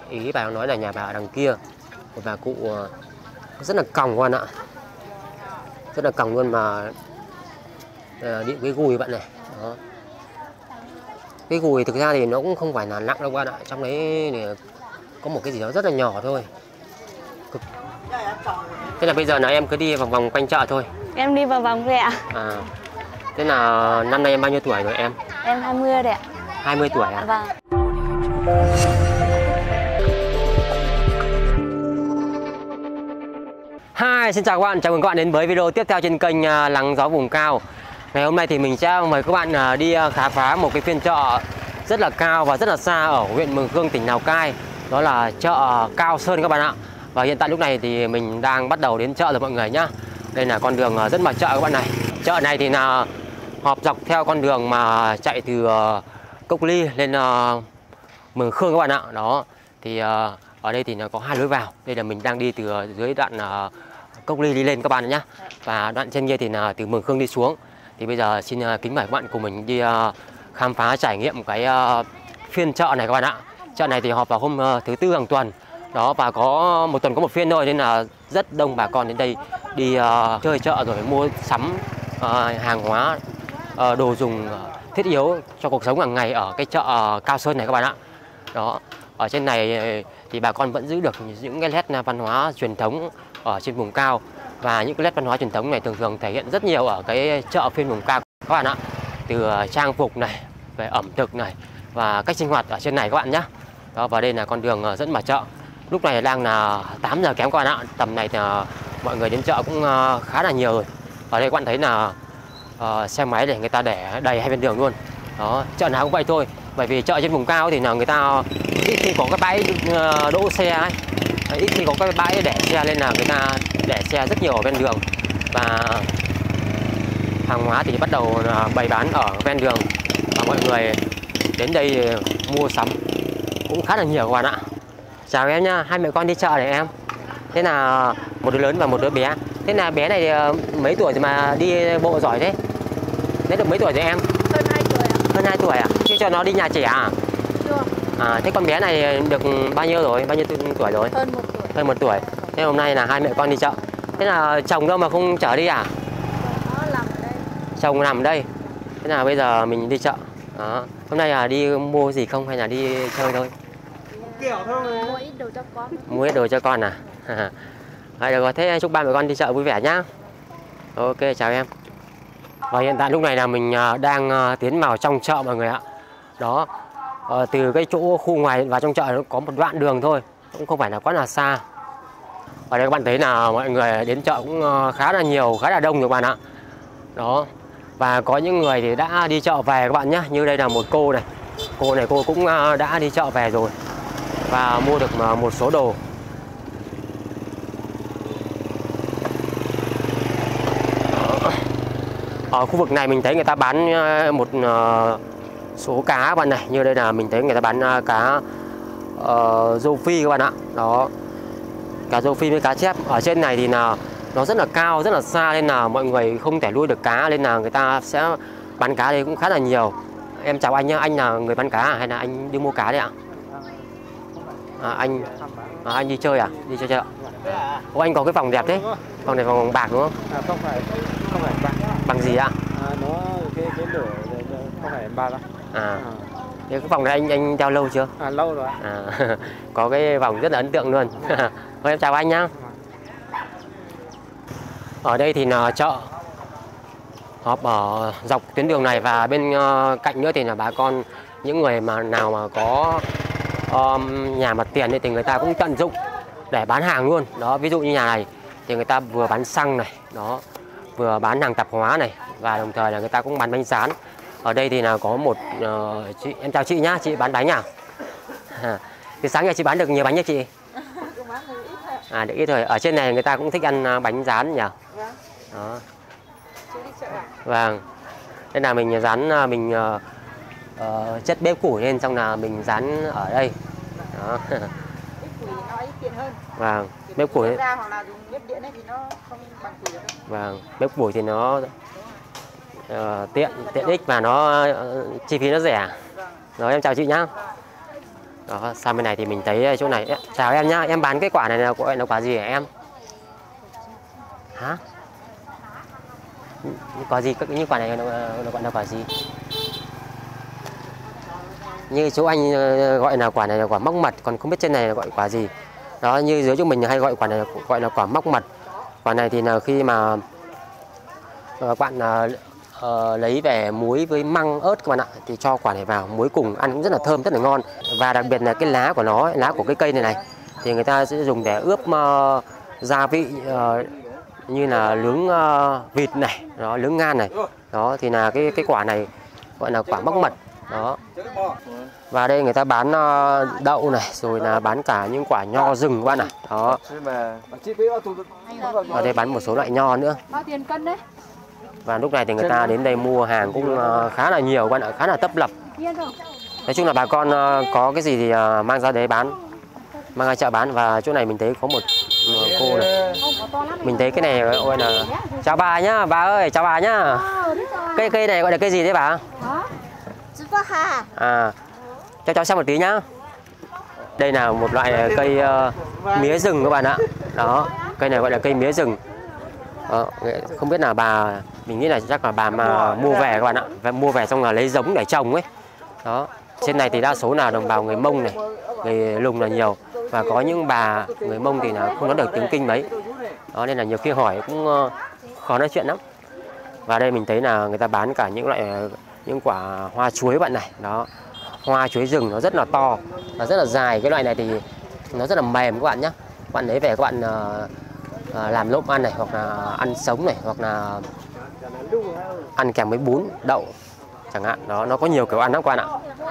Ý bà nói là nhà bà ở đằng kia. Một bà cụ rất là còng các bạn ạ. Rất là còng luôn mà điện cái gùi bạn này. Đó. Cái gùi thực ra thì nó cũng không phải là nặng đâu các bạn ạ. Trong đấy thì có một cái gì đó rất là nhỏ thôi. Thế là bây giờ là em cứ đi vòng vòng quanh chợ thôi. Em đi vào vòng thôi ạ. À. Thế là năm nay em bao nhiêu tuổi rồi em? Em 20 rồi ạ. 20 tuổi à? Vâng. Hi, xin chào các bạn, chào mừng các bạn đến với video tiếp theo trên kênh Lắng Gió Vùng Cao. Ngày hôm nay thì mình sẽ mời các bạn đi khám phá một cái phiên chợ rất là cao và rất là xa ở huyện Mường Khương, tỉnh Lào Cai. Đó là chợ Cao Sơn các bạn ạ. Và hiện tại lúc này thì mình đang bắt đầu đến chợ rồi mọi người nhá. Đây là con đường rất mặt chợ các bạn này. Chợ này thì là họp dọc theo con đường mà chạy từ Cốc Ly lên Mường Khương các bạn ạ. Đó thì ở đây thì nó có hai lối vào. Đây là mình đang đi từ dưới đoạn Cốc Ly đi lên các bạn nhé. Và đoạn trên kia thì là từ Mường Khương đi xuống. Thì bây giờ xin kính mời các bạn cùng mình đi khám phá trải nghiệm cái phiên chợ này các bạn ạ. Chợ này thì họp vào hôm thứ Tư hàng tuần. Đó, và có một tuần có một phiên thôi nên là rất đông bà con đến đây đi chơi chợ rồi mua sắm hàng hóa, đồ dùng thiết yếu cho cuộc sống hàng ngày ở cái chợ Cao Sơn này các bạn ạ. Đó, ở trên này thì bà con vẫn giữ được những cái nét văn hóa truyền thống ở trên vùng cao. Và những cái nét văn hóa truyền thống này thường thường thể hiện rất nhiều ở cái chợ phiên vùng cao các bạn ạ. Từ trang phục này, về ẩm thực này và cách sinh hoạt ở trên này các bạn nhé. Đó, và đây là con đường dẫn vào chợ. Lúc này đang là 8 giờ kém các bạn ạ. Tầm này thì mọi người đến chợ cũng khá là nhiều rồi. Ở đây các bạn thấy là xe máy để người ta để đầy hai bên đường luôn. Đó, chợ nào cũng vậy thôi. Bởi vì chợ trên vùng cao thì là người ta ít khi có cái bãi đỗ xe ấy. Ít khi có cái bãi để xe nên là người ta để xe rất nhiều ở ven đường. Và hàng hóa thì bắt đầu bày bán ở ven đường. Và mọi người đến đây mua sắm cũng khá là nhiều các bạn ạ. Chào em nhá, hai mẹ con đi chợ này em. Thế là một đứa lớn và một đứa bé. Thế là bé này mấy tuổi rồi mà đi bộ giỏi thế? Đấy được mấy tuổi rồi em? Hơn 2 tuổi ạ. Hơn 2 tuổi à? Chưa cho nó đi nhà trẻ à? Chưa. À, thế con bé này được bao nhiêu rồi? Bao nhiêu tuổi rồi? Hơn 1 tuổi. Hơn 1 tuổi. Thế hôm nay là hai mẹ con đi chợ. Thế là chồng đâu mà không chở đi à? Nó làm ở đây. Chồng làm ở đây. Thế là bây giờ mình đi chợ. Đó. Hôm nay là đi mua gì không hay là đi chơi thôi? Mua ít đồ cho con. Mua ít đồ cho con à? Vậy được rồi, thế chúc ba mẹ con đi chợ vui vẻ nhá. Ok, chào em. Và hiện tại lúc này là mình đang tiến vào trong chợ mọi người ạ. Đó, từ cái chỗ khu ngoài vào trong chợ nó có một đoạn đường thôi, cũng không phải là quá là xa. Ở đây các bạn thấy là mọi người đến chợ cũng khá là nhiều, khá là đông rồi các bạn ạ. Đó, và có những người thì đã đi chợ về các bạn nhé. Như đây là một cô này. Cô này cô cũng đã đi chợ về rồi và mua được một số đồ. Ở khu vực này mình thấy người ta bán một số cá các bạn này. Như đây là mình thấy người ta bán cá rô phi các bạn ạ. Đó, cá rô phi với cá chép. Ở trên này thì là nó rất là cao, rất là xa nên là mọi người không thể nuôi được cá. Nên là người ta sẽ bán cá đây cũng khá là nhiều. Em chào anh nhé, anh là người bán cá hay là anh đi mua cá đấy ạ? Anh đi chơi à? Đi chơi chợ. Ồ, anh có cái vòng đẹp thế. Vòng này vòng bạc đúng không? Không phải bạc. Bằng gì ạ? Nó cái lửa không phải bạc đâu. Cái vòng này anh đeo lâu chưa? Lâu rồi. Có cái vòng rất là ấn tượng luôn. Thôi em chào anh nhá. Ở đây thì là chợ họp ở dọc tuyến đường này và bên cạnh nữa thì là bà con, những người mà nào mà có nhà mặt tiền thì người ta cũng tận dụng để bán hàng luôn. Đó, ví dụ như nhà này thì người ta vừa bán xăng này, đó, vừa bán hàng tạp hóa này và đồng thời là người ta cũng bán bánh rán. Ở đây thì là có một chị, em chào chị nhá, chị bán bánh à? Thì sáng nay chị bán được nhiều bánh nhá chị? Được ít thôi. Ở trên này người ta cũng thích ăn bánh rán nhỉ? Đó. Vâng. Đây là mình rán, mình chất bếp củi lên xong là mình rán ở đây. Đó. Bếp củi nó ít tiện hơn. Vâng. Bếp củi ra hoặc là dùng bếp điện ấy thì nó không bằng củi được. Vâng. Bếp củi thì nó tiện ích và nó chi phí nó rẻ. Rồi em chào chị nhá. Đó, sang bên này thì mình thấy chỗ này. Chào em nhá, em bán cái quả này là gọi là quả gì hả em? Hả? Quả gì? Như quả này nó gọi là quả gì? Như chỗ anh gọi là quả này là quả móc mật, còn không biết trên này là gọi quả gì. Đó, như dưới chỗ mình hay gọi quả này gọi là quả móc mật. Quả này thì là khi mà các bạn lấy về muối với măng ớt các bạn ạ, thì cho quả này vào muối cùng ăn cũng rất là thơm, rất là ngon. Và đặc biệt là cái lá của nó, lá của cái cây này thì người ta sẽ dùng để ướp gia vị như là nướng vịt này, đó, nướng ngan này. Đó thì là cái quả này gọi là quả móc mật. Đó. Và đây người ta bán đậu này, rồi là bán cả những quả nho rừng các bạn ạ. Đó. Ở đây bán một số loại nho nữa. Bao tiền cân đấy? Và lúc này thì người ta đến đây mua hàng cũng khá là nhiều các bạn ạ, khá là tấp lập. Nói chung là bà con có cái gì thì mang ra đấy bán, mang ra chợ bán. Và chỗ này mình thấy có một cô này, mình thấy cái này gọi là chào bà nhá, bà ơi, chào bà nhá. Cây này gọi là cây gì đấy bà? À, cho cháu xem một tí nhá. Đây là một loại cây mía rừng các bạn ạ. Đó, cây này gọi là cây mía rừng. Không biết là bà, mình nghĩ là chắc là bà mà mua về các bạn ạ, và mua về xong là lấy giống để trồng ấy. Đó, trên này thì đa số là đồng bào người Mông này, người Lùng là nhiều, và có những bà người Mông thì là không nói được tiếng Kinh mấy. Đó nên là nhiều khi hỏi cũng khó nói chuyện lắm. Và đây mình thấy là người ta bán cả những quả hoa chuối bạn này. Đó, hoa chuối rừng nó rất là to và rất là dài. Cái loại này thì nó rất là mềm các bạn nhé. Các bạn lấy về các bạn làm lộn ăn này, hoặc là ăn sống này, hoặc là ăn kèm với bún đậu chẳng hạn. Đó, nó có nhiều kiểu ăn lắm các bạn ạ.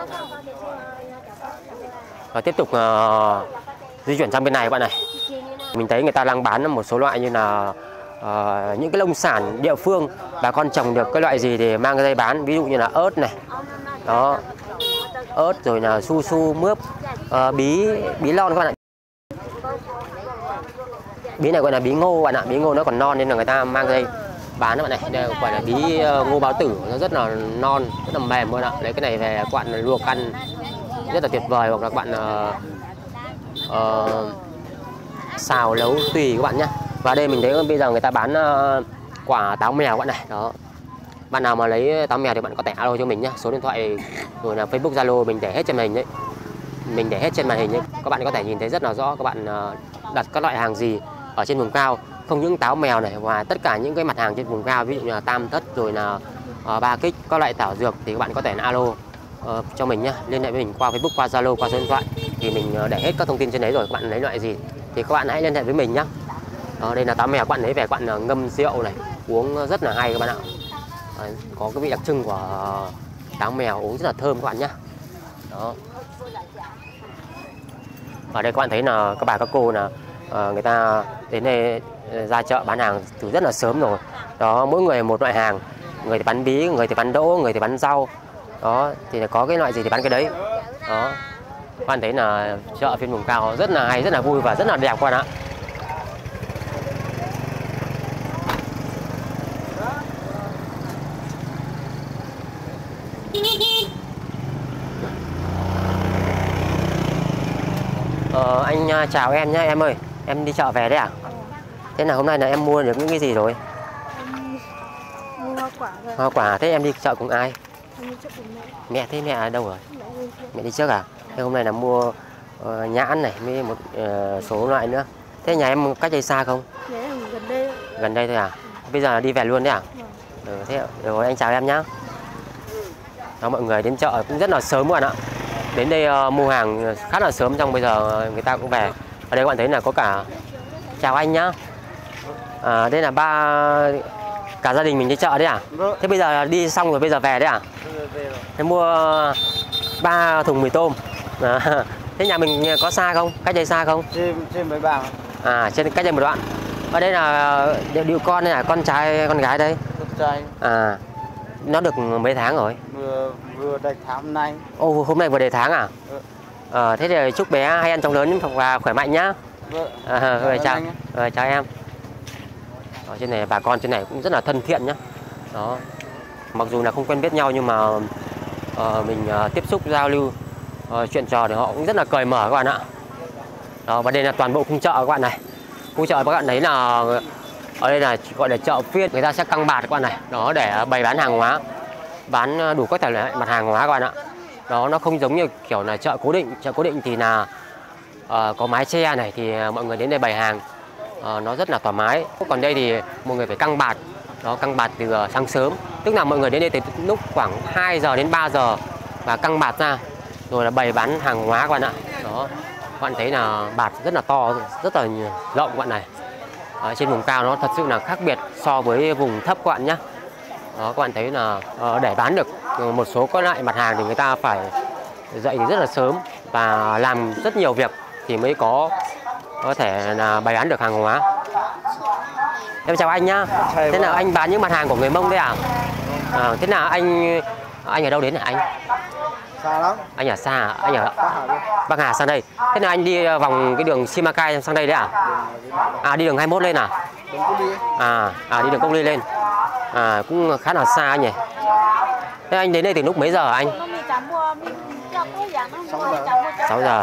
Và tiếp tục di chuyển sang bên này các bạn này. Mình thấy người ta đang bán một số loại như là những cái nông sản địa phương, bà con trồng được cái loại gì thì mang ra đây bán. Ví dụ như là ớt này, đó, ớt rồi là su su, mướp, bí lon các bạn ạ. Bí này gọi là bí ngô bạn ạ, bí ngô nó còn non nên là người ta mang ra đây bán các bạn này. Đây gọi là bí ngô báo tử, nó rất là non, rất là mềm các bạn ạ. Lấy cái này về các bạn luộc ăn rất là tuyệt vời, hoặc là các bạn xào nấu tùy các bạn nhé. Và đây mình thấy bây giờ người ta bán quả táo mèo các bạn này. Đó, bạn nào mà lấy táo mèo thì bạn có thể alo cho mình nhé, số điện thoại rồi là Facebook, Zalo mình để hết trên màn hình đấy, mình để hết trên màn hình đấy. Các bạn có thể nhìn thấy rất là rõ các bạn đặt các loại hàng gì ở trên vùng cao, không những táo mèo này và tất cả những cái mặt hàng trên vùng cao, ví dụ như là tam thất rồi là ba kích, các loại thảo dược thì các bạn có thể alo cho mình nhé, liên hệ với mình qua Facebook, qua Zalo, qua số điện thoại thì mình để hết các thông tin trên đấy rồi. Các bạn lấy loại gì thì các bạn hãy liên hệ với mình nhé. Đây là táo mèo, các bạn lấy về các bạn ngâm rượu này uống rất là hay các bạn ạ. Có cái vị đặc trưng của táo mèo, uống rất là thơm các bạn nhé. Đó. Ở đây các bạn thấy là các bà các cô là người ta đến đây ra chợ bán hàng từ rất là sớm rồi. Đó, mỗi người một loại hàng, người thì bán bí, người thì bán đỗ, người thì bán rau. Đó, thì có cái loại gì thì bán cái đấy. Đó, các bạn thấy là chợ phiên vùng cao rất là hay, rất là vui và rất là đẹp các bạn ạ. Anh chào em nhé em ơi, em đi chợ về đấy à? Thế là hôm nay là em mua được những cái gì rồi? Mua hoa quả rồi. Hoa quả, thế em đi chợ cùng ai? Em đi chợ cùng mẹ. Mẹ, thế mẹ ở đâu rồi? Mẹ đi trước à? Thế hôm nay là mua nhãn này, với một số loại nữa. Thế nhà em cách đây xa không? Nhà em gần đây. Gần đây thôi à? Bây giờ đi về luôn đấy à? Thế rồi anh chào em nhé. Đó, mọi người đến chợ cũng rất là sớm các bạn ạ. Đến đây mua hàng khá là sớm, xong bây giờ người ta cũng về. Ở đây các bạn thấy là có cả, chào anh nhá. Đây là cả gia đình mình đi chợ đấy à? Thế bây giờ đi xong rồi bây giờ về đấy à? Thế mua 3 thùng mì tôm. Thế nhà mình có xa không? Cách đây xa không? Trên mấy bạn. Trên cách đây một đoạn. Ở đây là điệu con này là con trai con gái đây? Con trai. Nó được mấy tháng rồi? Vừa đầy tháng nay. Ồ, hôm nay vừa đầy tháng à? Thế thì chúc bé hay ăn chóng lớn và khỏe mạnh nhá. Chào em. Ở trên này bà con trên này cũng rất là thân thiện nhá. Đó, mặc dù là không quen biết nhau nhưng mà mình tiếp xúc giao lưu chuyện trò thì họ cũng rất là cởi mở các bạn ạ. Đó, và đây là toàn bộ khung chợ các bạn này. Khung chợ các bạn thấy là ở đây là gọi là chợ phiên, người ta sẽ căng bạt các bạn này, đó để bày bán hàng hóa, bán đủ các thể loại mặt hàng hóa các bạn ạ. Đó, nó không giống như kiểu là chợ cố định. Chợ cố định thì là có mái che này thì mọi người đến đây bày hàng nó rất là thoải mái. Còn đây thì mọi người phải căng bạt, đó, căng bạt từ sáng sớm, tức là mọi người đến đây từ lúc khoảng 2 giờ đến 3 giờ và căng bạt ra rồi là bày bán hàng hóa các bạn ạ. Đó, các bạn thấy là bạt rất là to, rất là rộng các bạn này. Trên vùng cao nó thật sự là khác biệt so với vùng thấp các bạn nhé. Đó, các bạn thấy là để bán được một số các loại mặt hàng thì người ta phải dậy rất là sớm và làm rất nhiều việc thì mới có thể là bày bán được hàng hóa. Em chào anh nhá. Thế nào anh bán những mặt hàng của người Mông đấy à? Thế nào anh ở đâu đến hả anh? Xa lắm. Anh ở xa, anh ở Bắc Hà sang đây. Thế nào anh đi vòng cái đường Simacai sang đây đấy à? Đi đường 21 lên à? Đi đường Cốc Ly lên. Cũng khá là xa nhỉ. Thế anh đến đây từ lúc mấy giờ anh? 6 giờ.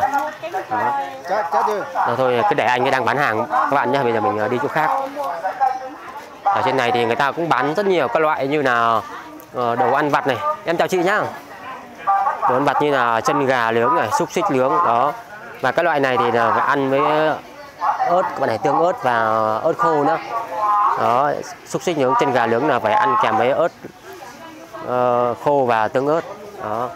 Đó, thôi cứ để anh ấy đang bán hàng các bạn nhé. Bây giờ mình đi chỗ khác. Ở trên này thì người ta cũng bán rất nhiều các loại như là đồ ăn vặt này. Em chào chị nhá. Đồ ăn vặt như là chân gà nướng này, xúc xích nướng đó. Và các loại này thì là phải ăn với ớt, các bạn này, tương ớt và ớt khô nữa. Đó, xúc xích nướng, chân gà nướng là phải ăn kèm với ớt khô và tương ớt. Đó.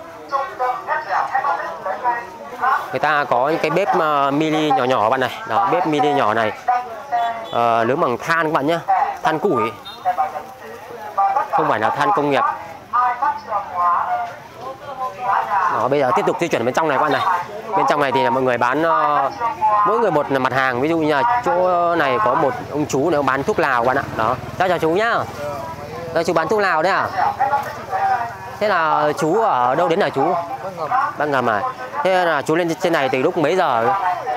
Người ta có những cái bếp mini nhỏ nhỏ các bạn này. Đó, bếp mini nhỏ này nướng bằng than các bạn nhé, than củi, không phải là than công nghiệp. Đó, bây giờ tiếp tục di chuyển bên trong này các bạn này. Bên trong này thì là mọi người bán mỗi người một mặt hàng. Ví dụ như là chỗ này có một ông chú này bán thuốc lào các bạn ạ. Đó, chào chú nhá. Đó, chú bán thuốc lào đấy à? Thế là chú ở đâu đến hả chú? Bắc Ngầm à? Thế là chú lên trên này từ lúc mấy giờ?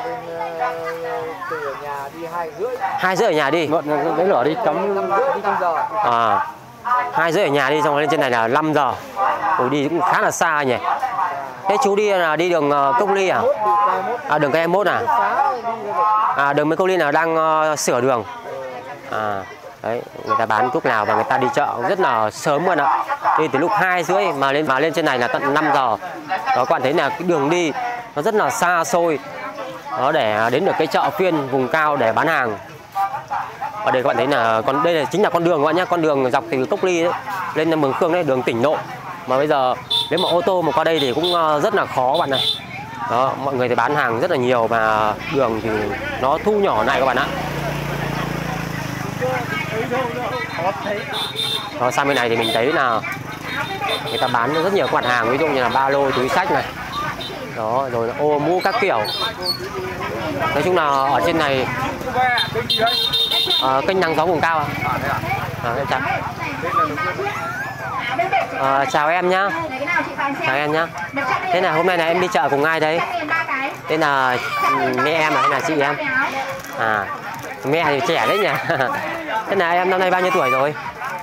Từ ở nhà đi 2:30. 2:30 ở nhà đi. Lấy lửa đi cắm giờ. 2:30 ở nhà đi, xong lên trên này là 5 giờ. Ủa, đi cũng khá là xa nhỉ. Thế chú đi là đi đường Cốc Ly à? Đường cây 21 à? Đường Cốc Ly là đang sửa đường. Đấy, người ta bán thuốc lào và người ta đi chợ rất là sớm luôn ạ. Đi từ lúc 2:30 mà lên trên này là tận 5 giờ. Đó, các bạn thấy là cái đường đi nó rất là xa xôi. Đó, để đến được cái chợ phiên vùng cao để bán hàng. Ở đây các bạn thấy là đây là chính là con đường các bạn nhé, con đường dọc từ Cốc Ly đấy, lên Mường Khương đấy, đường tỉnh lộ. Mà bây giờ nếu mà ô tô mà qua đây thì cũng rất là khó các bạn này. Đó, mọi người thì bán hàng rất là nhiều và đường thì nó thu nhỏ lại các bạn ạ. Đó, sang bên này thì mình thấy là người ta bán rất nhiều mặt hàng, ví dụ như là ba lô, túi xách này. Đó, rồi là ô mũ các kiểu. Nói chung là ở trên này kênh Nắng Gió Vùng Cao chào em nhá. Chào em nhá. Thế là hôm nay là em đi chợ cùng ai đấy? Thế là mẹ em hay là chị em? Mẹ thì trẻ đấy nhỉ. Thế là em năm nay bao nhiêu tuổi rồi?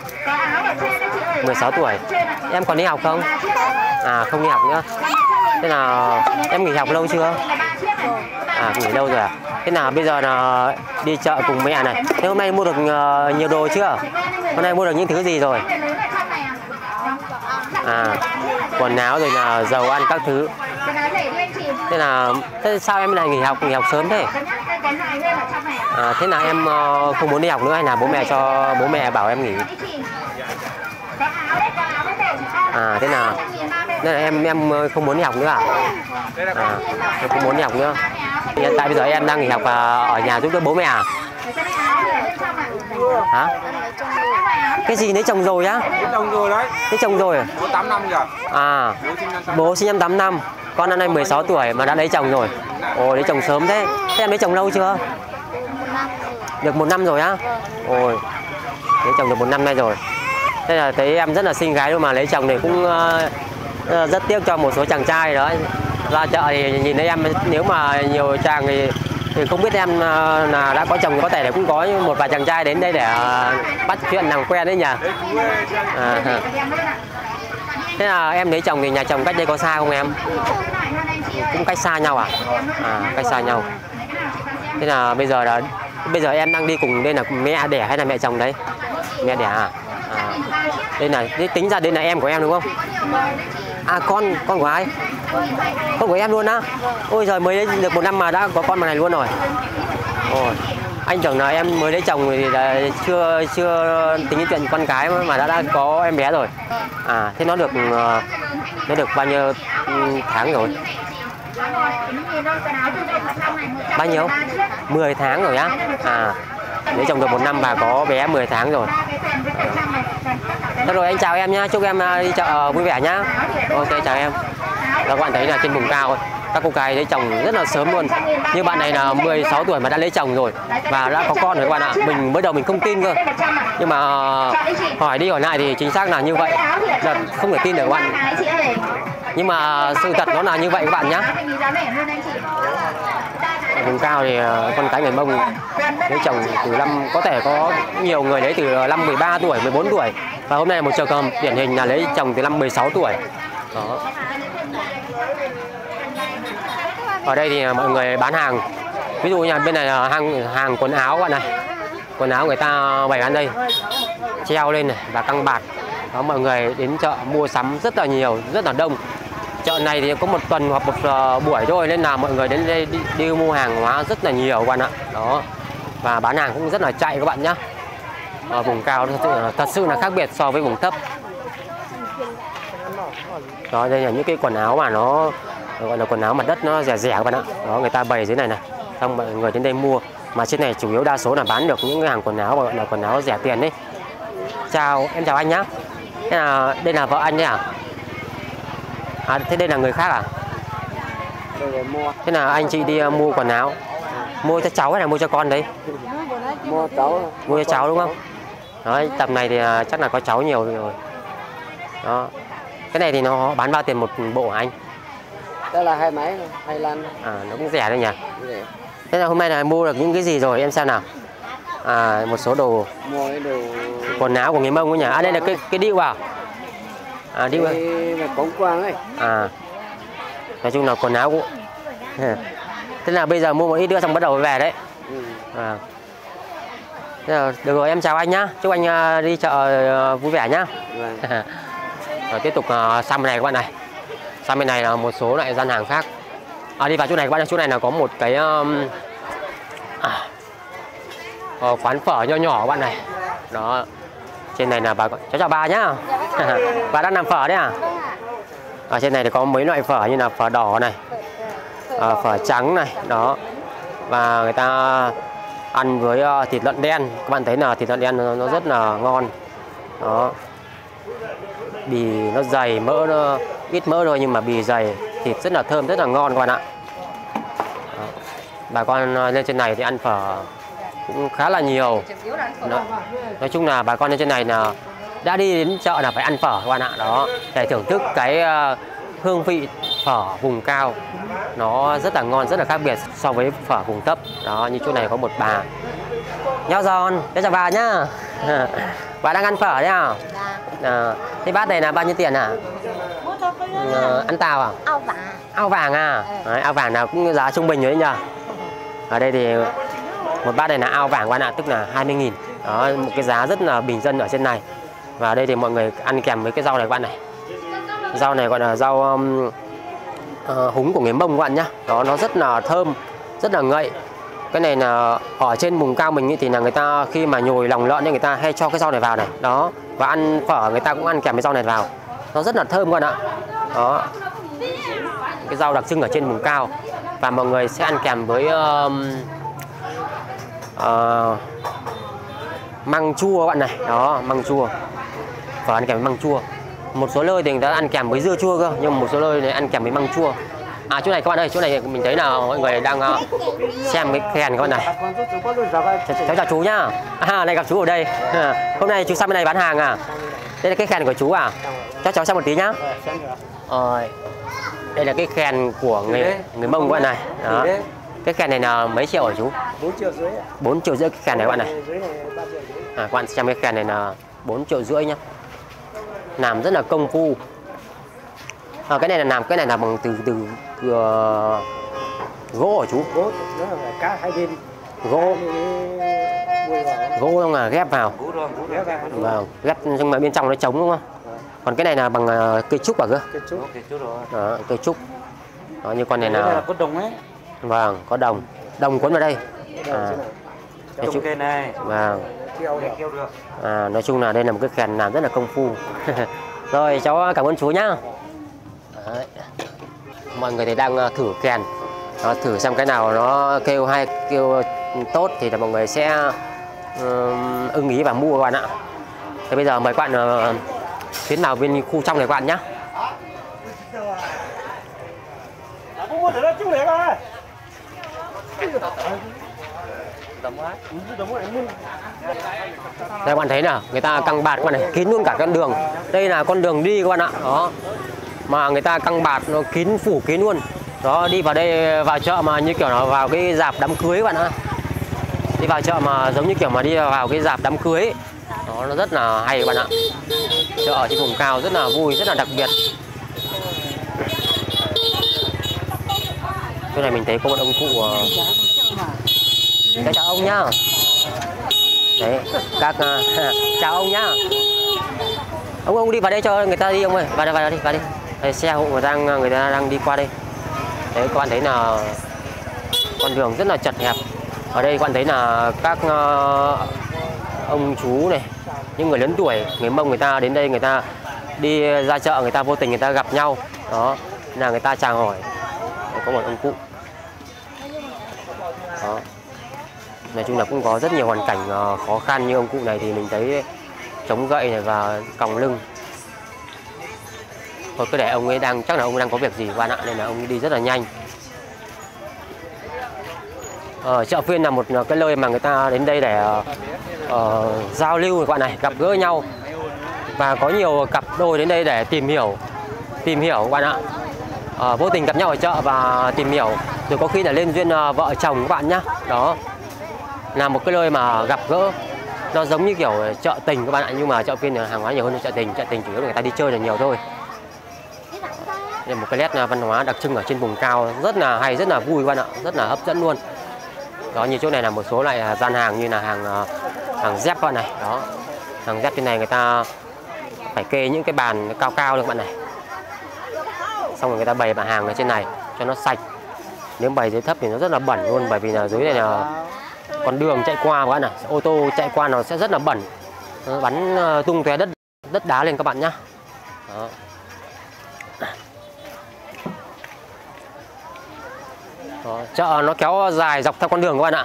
16 tuổi. Em còn đi học không? Không đi học nữa. Thế là em nghỉ học lâu chưa? Nghỉ lâu rồi à? Thế nào bây giờ là đi chợ cùng mẹ này. Thế hôm nay mua được nhiều đồ chưa? Hôm nay mua được những thứ gì rồi? Quần áo rồi là dầu ăn các thứ. Thế sao em lại nghỉ học sớm thế? Thế nào em không muốn đi học nữa hay là bố mẹ bảo em nghỉ? Thế nào nên là em không muốn đi học nữa à? Em không muốn đi học nữa. Hiện tại bây giờ em đang nghỉ học ở nhà giúp đỡ bố mẹ à? Hả? Cái gì lấy chồng rồi á? Lấy chồng rồi đấy. Lấy chồng rồi à? Bố 8 năm rồi. Bố sinh năm 8 năm. Con năm nay 16 tuổi mà đã lấy chồng rồi. Ồ, lấy chồng sớm thế. Thế em lấy chồng lâu chưa? Được 1 năm rồi á? Ôi, lấy chồng được 1 năm nay rồi. Thế là thấy em rất là xinh gái luôn mà lấy chồng thì cũng rất tiếc cho một số chàng trai đó. Ra chợ thì nhìn thấy em, nếu mà nhiều chàng thì không biết em là đã có chồng thì có thể là cũng có một vài chàng trai đến đây để bắt chuyện làm quen đấy nhỉ. Thế là em lấy chồng thì nhà chồng cách đây có xa không em? cũng cách xa nhau à? Cách xa nhau. Thế là bây giờ em đang đi cùng đây là mẹ đẻ hay là mẹ chồng đấy? Mẹ đẻ à? Đây là tính ra đây là em của em đúng không? Con của ai? Con của em luôn á? Ôi giời, mới được 1 năm mà đã có con mà này luôn rồi. Ôi, anh tưởng là em mới lấy chồng thì là chưa tính chuyện con cái mà đã có em bé rồi. Thế nó được bao nhiêu tháng rồi? Bao nhiêu? 10 tháng rồi á? Lấy chồng được 1 năm và có bé 10 tháng rồi. Thôi rồi, anh chào em nhá, chúc em đi chợ vui vẻ nhá. Ok, chào em. Và các bạn thấy là trên vùng cao các cô gái lấy chồng rất là sớm luôn. Như bạn này là 16 tuổi mà đã lấy chồng rồi và đã có con rồi các bạn ạ. Mình mới đầu mình không tin cơ, nhưng mà hỏi đi hỏi lại thì chính xác là như vậy, là không thể tin được các bạn. Nhưng mà sự thật nó là như vậy các bạn nhé. Ở vùng cao thì con cái người Mông lấy chồng từ có thể có nhiều người lấy từ năm 13 tuổi, 14 tuổi. Và hôm nay một trường hợp điển hình là lấy chồng từ năm 16 tuổi. Đó. Ở đây thì mọi người bán hàng. Ví dụ như bên này là hàng quần áo các bạn này. Quần áo người ta bày bán đây, treo lên này và căng bạt. Đó, mọi người đến chợ mua sắm rất là nhiều, rất là đông. Chợ này thì có một tuần hoặc một buổi thôi nên là mọi người đến đây đi mua hàng hóa rất là nhiều các bạn ạ. Đó. Và bán hàng cũng rất là chạy các bạn nhé. Ở vùng cao thật sự là khác biệt so với vùng thấp. Đó, đây là những cái quần áo mà nó gọi là quần áo mặt đất, nó rẻ các bạn ạ. Đó, người ta bày dưới này này, xong mọi người đến đây mua. Mà trên này chủ yếu đa số là bán được những cái hàng quần áo gọi là quần áo rẻ tiền đấy. Em chào anh nhá. Đây là vợ anh đấy à? Thế đây là người khác à? Thế là anh chị đi mua quần áo, mua cho cháu hay là mua cho con đấy? Mua cháu. Mua cho cháu đúng không? Đấy, tầm này thì chắc là có cháu nhiều rồi. Đó. Cái này thì nó bán bao tiền một bộ hả anh? Đó là 2 máy, 2 lăn. Nó cũng rẻ đấy nhỉ? Rẻ. Thế là hôm nay là mua được những cái gì rồi em xem nào? Một số đồ. Mua cái đồ Quần áo của người Mông ấy nhỉ? Đây là cái điệu à? Điệu đây là cống quang ấy. Nói chung là quần áo cũng. Thế là bây giờ mua một ít nữa xong bắt đầu về đấy. Thế là, được rồi, em chào anh nhá. Chúc anh đi chợ vui vẻ nhá. Rồi tiếp tục sang bên này các bạn này. Sang bên này là một số loại gian hàng khác. Đi vào chỗ này các bạn, chỗ này là có một cái quán phở nho nhỏ các bạn này. Đó. Trên này là bà, cháu chào bà nhá. Bà đang làm phở đấy à? Ở trên này thì có mấy loại phở như là phở đỏ này, phở trắng này, đó. Và người ta ăn với thịt lợn đen. Các bạn thấy là thịt lợn đen nó rất là ngon. Đó. Bì nó dày, mỡ nó ít mỡ thôi nhưng mà bì dày, thịt rất là thơm, rất là ngon các bạn ạ. Đó. Bà con lên trên này thì ăn phở cũng khá là nhiều. Đó. Nói chung là bà con lên trên này là đã đi đến chợ là phải ăn phở các bạn ạ. Đó, để thưởng thức cái hương vị phở vùng cao, nó rất là ngon, rất là khác biệt so với phở vùng thấp. Đó, như chỗ này có một bà nhau giòn, chào bà nhá. Bà đang ăn phở đấy à? Thế bát này là bao nhiêu tiền à? Ăn tàu à? Ao vàng à? Đấy, ao vàng nào cũng giá trung bình rồi đấy nhỉ? Ở đây thì một bát này là ao vàng các bạn ạ, tức là 20.000. Đó, một cái giá rất là bình dân ở trên này. Và đây thì mọi người ăn kèm với cái rau này các bạn này. Rau này gọi là rau húng của người Mông các bạn nhá. Đó, nó rất là thơm, rất là ngậy. Cái này là ở trên vùng cao mình thì là người ta khi mà nhồi lòng lợn thì người ta hay cho cái rau này vào này. Đó, và ăn phở người ta cũng ăn kèm với rau này vào. Nó rất là thơm các bạn ạ. Đó, cái rau đặc trưng ở trên vùng cao. Và mọi người sẽ ăn kèm với măng chua các bạn này. Đó, măng chua. Phở ăn kèm với măng chua. Một số nơi thì người ta ăn kèm với dưa chua cơ, nhưng mà một số nơi này ăn kèm với măng chua. Chỗ này các bạn ơi, chỗ này mình thấy là mọi người đang xem cái khen các bạn này. Cháu chào chú nhá. Này gặp chú ở đây. Hôm nay chú sang bên này bán hàng à? Đây là cái khen của chú à? Cháu xem một tí nhá. Đây là cái khen của người Mông các bạn này. Đó. Cái khen này là mấy triệu hả chú? 4,5 triệu. 4,5 triệu cái khen này các bạn này. Các bạn xem cái khen này là 4,5 triệu nhá. Làm rất là công phu. Cái này là làm bằng từ gỗ hả chú? Gỗ nó là cả hai bên. Gỗ không là ghép vào. Ghép vào. Vâng, ghép nhưng mà bên trong nó trống đúng không? Còn cái này là bằng cây trúc à cơ? Cây trúc. Đó, cây trúc. Đó, như con này Đây là là có đồng ấy. vâng, có đồng. Đồng cuốn vào đây. Nói chung cây này. vâng. Kêu được. Nói chung là đây là một cái kèn làm rất là công phu. Rồi cháu cảm ơn chú nhá. Đấy. Mọi người thì đang thử kèn. Thử xem cái nào nó kêu hay, kêu tốt thì là mọi người sẽ ưng ý và mua các bạn ạ. Thế bây giờ mời các bạn tiến vào bên khu trong này các bạn nhé. Đây các bạn thấy nào, người ta căng bạt con này kín luôn cả con đường. Đây là con đường đi các bạn ạ. Đó. Mà người ta căng bạt nó kín phủ kín luôn. Đó, đi vào đây vào chợ mà như kiểu nó vào cái dạp đám cưới các bạn ạ. Đi vào chợ mà giống như kiểu mà đi vào cái dạp đám cưới. Đó, nó rất là hay các bạn ạ. Chợ ở trên vùng cao rất là vui, rất là đặc biệt. Chỗ này mình thấy có một ông cụ. Chào ông nhá. Đấy, các chào ông nhá. Ông đi vào đây cho người ta đi ông ơi. Vào đi. Đây, xe hộ người ta đang đi qua đây. Đấy, các bạn thấy là con đường rất là chật hẹp. Ở đây các bạn thấy là các ông chú này, những người lớn tuổi, người Mông người ta đến đây, người ta đi ra chợ, người ta vô tình người ta gặp nhau. Đó, là người ta chào hỏi. Đấy, có một ông cụ. Đó. Nói chung là cũng có rất nhiều hoàn cảnh khó khăn, như ông cụ này thì mình thấy chống gậy này và còng lưng. Thôi cứ để ông ấy chắc là ông đang có việc gì các bạn ạ, nên là ông ấy đi rất là nhanh. Chợ phiên là một cái nơi mà người ta đến đây để giao lưu các bạn này, gặp gỡ nhau. Và có nhiều cặp đôi đến đây để tìm hiểu các bạn ạ. Vô tình gặp nhau ở chợ và tìm hiểu, rồi có khi là lên duyên vợ chồng các bạn nhá. Đó là một cái nơi mà gặp gỡ, nó giống như kiểu chợ tình các bạn ạ, nhưng mà chợ phiên là hàng hóa nhiều hơn chợ tình chủ yếu là người ta đi chơi là nhiều thôi. Đây là một cái nét văn hóa đặc trưng ở trên vùng cao, rất là hay, rất là vui các bạn ạ, rất là hấp dẫn luôn. Đó, như chỗ này là một số loại gian hàng như là hàng dép các bạn này. Đó, hàng dép trên này người ta phải kê những cái bàn cao cao được các bạn này, xong rồi người ta bày bản hàng ở trên này cho nó sạch. Nếu bày dưới thấp thì nó rất là bẩn luôn, bởi vì là dưới này là con đường chạy qua các bạn này, ô tô chạy qua nó sẽ rất là bẩn, nó bắn tung tóe đất đá lên các bạn nhá. Đó. Đó, chợ nó kéo dài dọc theo con đường các bạn ạ.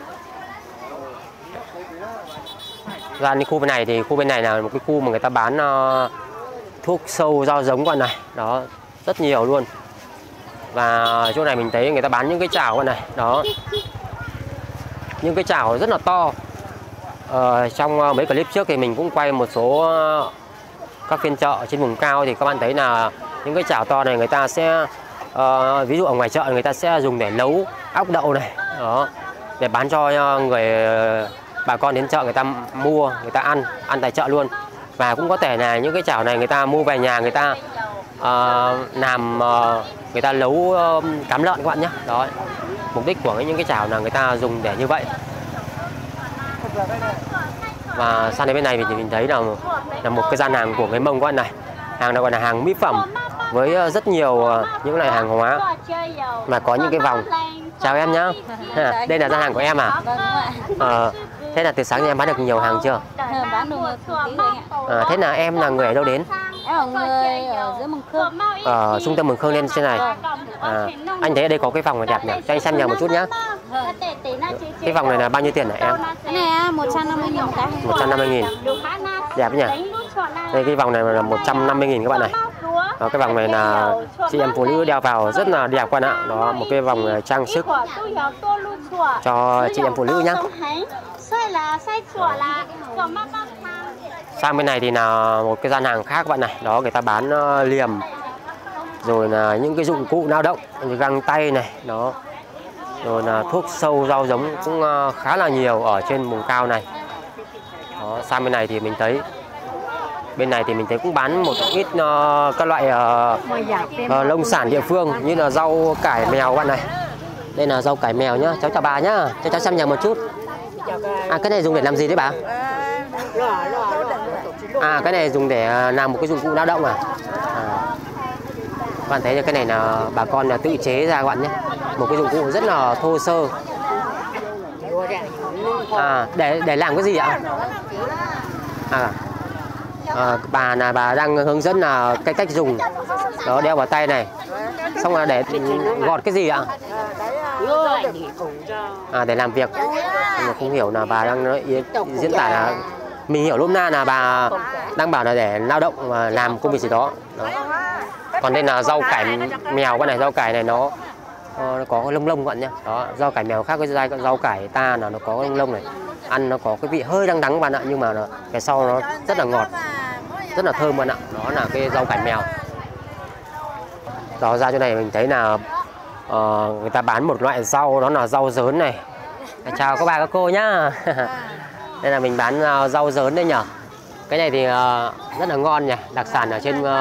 Ra đến khu bên này thì khu bên này là một cái khu mà người ta bán thuốc sâu rau giống các bạn này. Đó, rất nhiều luôn. Và chỗ này mình thấy người ta bán những cái chảo các bạn này. Đó, những cái chảo rất là to. Trong mấy clip trước thì mình cũng quay một số các phiên chợ trên vùng cao, thì các bạn thấy là những cái chảo to này người ta sẽ ví dụ ở ngoài chợ người ta sẽ dùng để nấu ốc đậu này. Đó, để bán cho người bà con đến chợ người ta mua, người ta ăn tại chợ luôn. Và cũng có thể là những cái chảo này người ta mua về nhà, người ta làm người ta nấu cám lợn các bạn nhé. Đó, mục đích của những cái chảo là người ta dùng để như vậy. Và sang đến bên này thì mình thấy là một cái gian hàng của người Mông các bạn này. Hàng này gọi là hàng mỹ phẩm với rất nhiều những loại hàng hóa, mà có những cái vòng. Chào em nhá. Đây là gian hàng của em à? Thế là từ sáng em bán được nhiều hàng chưa? Bán được một tí rồi ạ. Thế là em là người ở đâu đến? Em là người ở dưới Mường Khương. Ở trung tâm Mường Khương lên trên này. Anh thấy ở đây có cái vòng này đẹp nhỉ? Cho anh xem nhờ một chút nhá. Cái vòng này là bao nhiêu tiền hả em? Cái này 150.000 một cái. 150.000. Đẹp nhỉ? Đây, cái vòng này là 150.000 các bạn này. Đó, cái vòng này là chị em phụ nữ đeo vào rất là đẹp các bạn ạ. Đó, một cái vòng trang sức cho chị em phụ nữ nhá. Sang bên này thì là một cái gian hàng khác các bạn này. Đó, người ta bán liềm, rồi là những cái dụng cụ lao động như găng tay này. Đó, rồi là thuốc sâu rau giống cũng khá là nhiều ở trên vùng cao này. Đó, sang bên này thì mình thấy Bên này thì mình thấy cũng bán một ít các loại nông sản địa phương như là rau cải mèo bạn này. Đây là rau cải mèo nhá. Cháu chào bà nhá. Cho cháu xem nhà một chút. À, cái này dùng để làm gì đấy bà? À, cái này dùng để làm một cái dụng cụ lao động à? Các bạn thấy là cái này là bà con là tự chế ra các bạn nhé. Một cái dụng cụ rất là thô sơ. À, để làm cái gì ạ? Bà đang hướng dẫn là cái cách dùng. Đó, đeo vào tay này. Xong là để gọt cái gì ạ? À, để làm việc. Nhưng mà không hiểu là bà đang nói, diễn tả là mình hiểu lúc na là bà đang bảo là để lao động và làm công việc gì đó. Đó. Còn đây là rau cải mèo bạn này, rau cải này nó có lông lông bạn nhé. Đó, rau cải mèo khác với rau cải ta là nó có lông lông này. Ăn nó có cái vị hơi đắng đắng bạn ạ, nhưng mà cái sau nó rất là ngọt, rất là thơm bạn ạ. Đó là cái rau cải mèo. Đó, ra chỗ này mình thấy là người ta bán một loại rau, đó là rau dớn này. Chào các bà các cô nhá. Đây là mình bán rau dớn đây nhở. Cái này thì rất là ngon nhỉ, đặc sản ở trên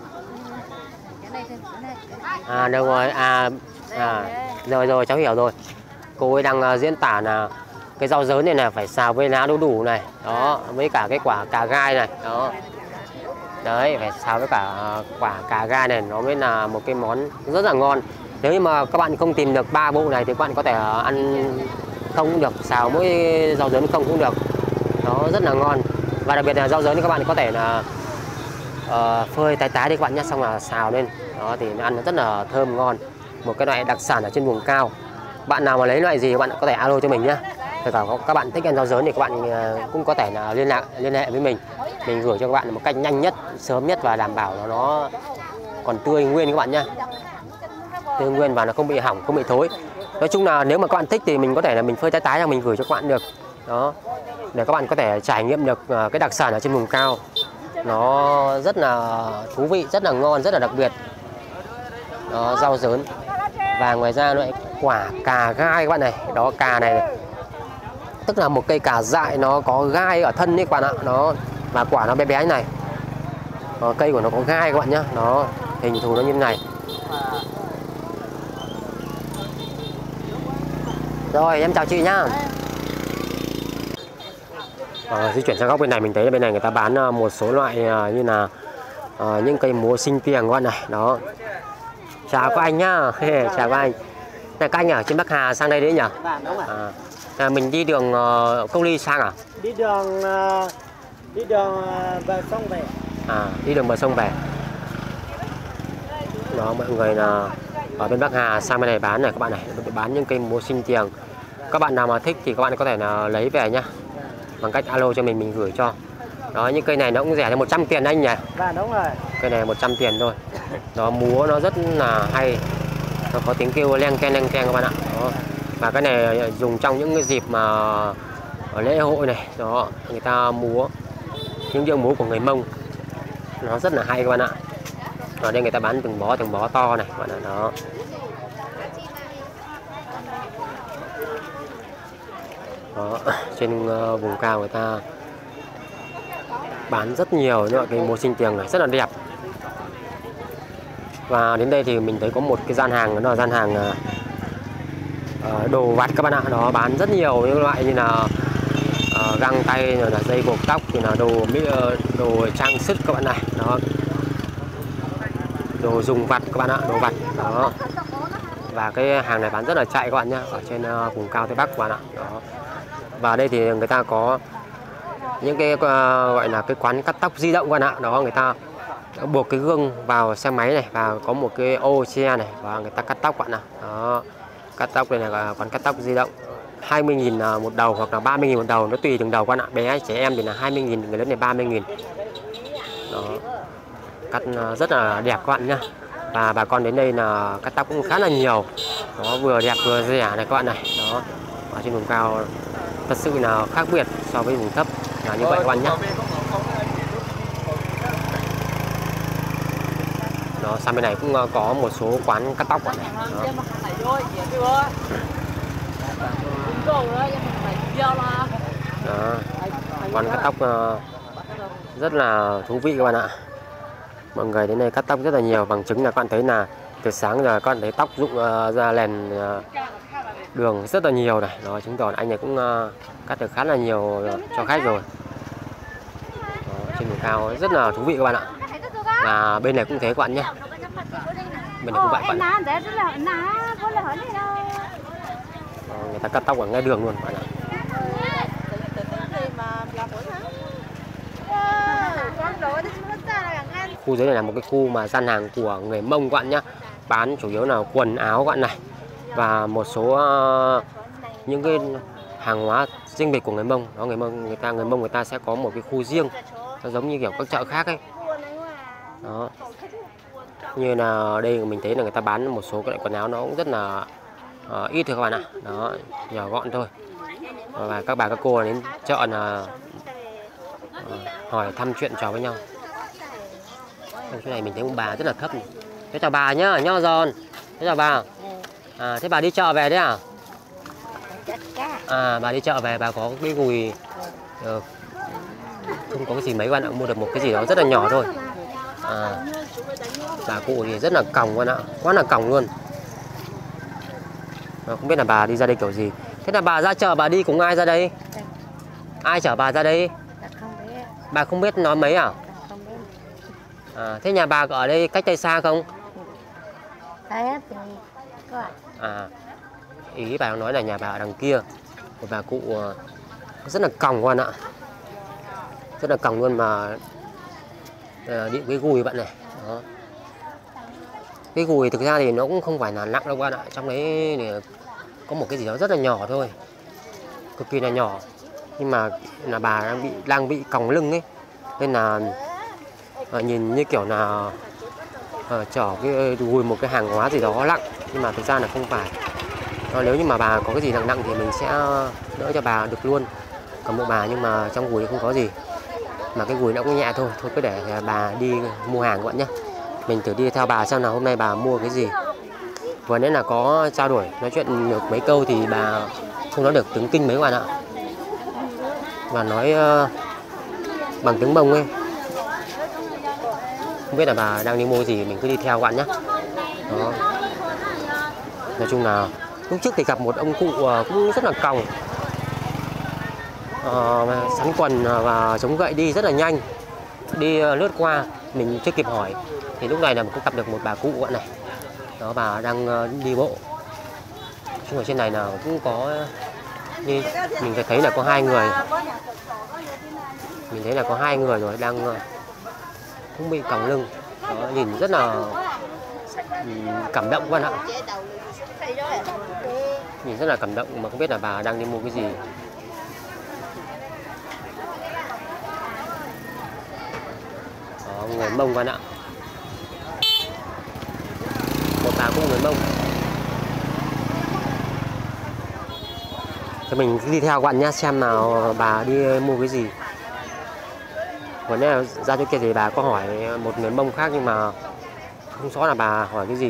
được rồi. Rồi cháu hiểu rồi. Cô ấy đang diễn tả là cái rau dớn này là phải xào với lá đu đủ này, đó, với cả cái quả cà gai này, đó. Đấy, phải xào với cả quả cà gai này nó mới là một cái món rất là ngon. Nếu như mà các bạn không tìm được 3 bộ này thì các bạn có thể ăn không cũng được, xào mỗi rau dớn không cũng được. Nó rất là ngon. Và đặc biệt là rau dớn thì các bạn có thể là phơi tái đi các bạn nhé, xong là xào lên. Đó thì ăn nó rất là thơm ngon. Một cái loại đặc sản ở trên vùng cao. Bạn nào mà lấy loại gì các bạn có thể alo cho mình nhé. Kể cả các bạn thích ăn rau dớn thì các bạn cũng có thể là liên hệ với mình. Mình gửi cho các bạn một cách nhanh nhất, sớm nhất và đảm bảo là nó còn tươi nguyên các bạn nhé. Tươi nguyên và nó không bị hỏng, không bị thối. Nói chung là nếu mà các bạn thích thì mình có thể là mình phơi tái ra mình gửi cho các bạn được. Đó, để các bạn có thể trải nghiệm được cái đặc sản ở trên vùng cao. Nó rất là thú vị, rất là ngon, rất là đặc biệt. Đó, rau dớn. Và ngoài ra loại quả cà gai các bạn này. Đó, cà này tức là một cây cà dại nó có gai ở thân đấy các bạn ạ. Nó và quả nó bé bé như này. Cây của nó có gai các bạn nhé. Nó hình thù nó như thế này. Rồi, em chào chị nhá. Di chuyển sang góc bên này mình thấy bên này người ta bán một số loại như là những cây múa sinh tiền các bạn này. Đó. Chào các anh nhá. Chào các anh. Này, các anh ở trên Bắc Hà sang đây đấy nhỉ? Mình đi đường Công Ly sang à? Đi đường bờ sông về. Đi đường bờ sông về. Đó, mọi người là ở bên Bắc Hà sang bên này bán này các bạn này, bán những cây múa sinh tiền. Các bạn nào mà thích thì các bạn có thể là lấy về nhá, bằng cách alo cho mình gửi cho. Đó, những cây này nó cũng rẻ đến 100 tiền anh nhỉ? Dạ đúng rồi. Cây này 100 tiền thôi. Đó, múa nó rất là hay. Nó có tiếng kêu leng keng các bạn ạ. Đó. Và cái này dùng trong những cái dịp mà ở lễ hội này. Đó, người ta múa những điệu múa của người Mông. Nó rất là hay các bạn ạ. Ở đây người ta bán từng bó to này các bạn ạ. Đó. Đó, trên vùng cao người ta bán rất nhiều những loại cây múa sinh tiền này, rất là đẹp. Và đến đây thì mình thấy có một cái gian hàng, đó là gian hàng đồ vặt các bạn ạ. Nó bán rất nhiều những loại như là găng tay, rồi là dây buộc tóc, rồi là đồ trang sức các bạn này. Đó, đồ dùng vặt các bạn ạ, đồ vặt. Đó. Và cái hàng này bán rất là chạy các bạn nhé, ở trên vùng cao Tây Bắc các bạn ạ. Đó. Và đây thì người ta có những cái gọi là cái quán cắt tóc di động các bạn ạ. Đó, người ta buộc cái gương vào xe máy này và có một cái ô xe này và người ta cắt tóc bạn ạ. Đó, cắt tóc đây là quán cắt tóc di động. 20.000 một đầu hoặc là 30.000 một đầu, nó tùy từng đầu các bạn ạ. Bé trẻ em thì là 20.000, người lớn thì 30.000. Đó, cắt rất là đẹp các bạn nhá. Và bà con đến đây là cắt tóc cũng khá là nhiều. Nó vừa đẹp vừa rẻ này các bạn này. Đó, ở trên vùng cao thật sự là khác biệt so với vùng thấp là như vậy các bạn nhé. Đó, sang bên này cũng có một số quán cắt tóc bạn này. Đó, quán cắt tóc rất là thú vị các bạn ạ. Mọi người đến đây cắt tóc rất là nhiều, bằng chứng là các bạn thấy là từ sáng giờ các bạn thấy tóc rụng ra lèn đường rất là nhiều này. Đó chứng tỏ là anh này cũng cắt được khá là nhiều cho khách rồi. Trên vùng cao rất là thú vị các bạn ạ. Và bên này cũng thế các bạn nhé. Bên này cũng vậy các bạn. Người ta cắt tóc ở ngay đường luôn các bạn ạ. Khu dưới này là một cái khu mà gian hàng của người Mông các bạn nhé. Bán chủ yếu là quần áo các bạn này. Và một số những cái hàng hóa riêng biệt của người Mông. Đó, người Mông người ta sẽ có một cái khu riêng. Nó giống như kiểu các chợ khác ấy. Đó. Như là đây mình thấy là người ta bán một số cái loại quần áo nó cũng rất là ít thôi các bạn ạ. Đó, nhỏ gọn thôi. Và các bà các cô đến chợ là hỏi thăm chuyện trò với nhau. Trong chỗ này mình thấy một bà rất là thấp này. Thế chào bà nhá, nho giòn. Thế chào bà. Thế bà đi chợ về đấy à? Bà đi chợ về, bà có cái gùi không có cái gì mấy bạn ạ, mua được một cái gì đó rất là nhỏ thôi. Bà cụ thì rất là còng bạn ạ, quá là còng luôn. Không biết là bà đi ra đây kiểu gì. Thế là bà ra chợ bà đi cùng ai ra đây? Ai chở bà ra đây? Bà không biết nói mấy à? Thế nhà bà ở đây cách đây xa không? Ý bà nói là nhà bà ở đằng kia. Một bà cụ rất là còng các bạn ạ. Rất là còng luôn mà đi cái gùi bạn này. Đó. Cái gùi thực ra thì nó cũng không phải là nặng đâu các bạn ạ. Trong đấy thì có một cái gì đó rất là nhỏ thôi. Cực kỳ là nhỏ. Nhưng mà là bà đang bị còng lưng ấy. Nên là nhìn như kiểu là chở cái gùi một cái hàng hóa gì đó nặng. Nhưng mà thực ra là không phải. Nếu như mà bà có cái gì nặng nặng thì mình sẽ đỡ cho bà được luôn. Còn một bà nhưng mà trong gùi không có gì. Mà cái gùi nó cũng nhẹ thôi. Thôi cứ để bà đi mua hàng các bạn nhé. Mình thử đi theo bà xem nào hôm nay bà mua cái gì. Vừa nãy là có trao đổi nói chuyện được mấy câu thì bà không nói được tiếng Kinh mấy bạn ạ. Và nói bằng tiếng Mông ấy. Không biết là bà đang đi mua gì, mình cứ đi theo các bạn nhé. Đó. Nói chung là lúc trước thì gặp một ông cụ cũng rất là còng. Sắn quần và chống gậy đi rất là nhanh. Đi lướt qua, mình chưa kịp hỏi. Thì lúc này là cũng gặp được một bà cụ bạn này. Đó, bà đang đi bộ. Chung ở trên này là cũng có, như mình thấy là có hai người. Mình thấy là có hai người rồi đang cũng bị còng lưng. Đó, nhìn rất là cảm động các bạn ạ. Nhìn rất là cảm động mà không biết là bà đang đi mua cái gì. Đó, người Mông các bạn ạ. Một bà cũng người Mông. Thì mình đi theo các bạn nhé, xem nào bà đi mua cái gì. Còn nếu ra chỗ kia thì bà có hỏi một người Mông khác nhưng mà không rõ là bà hỏi cái gì.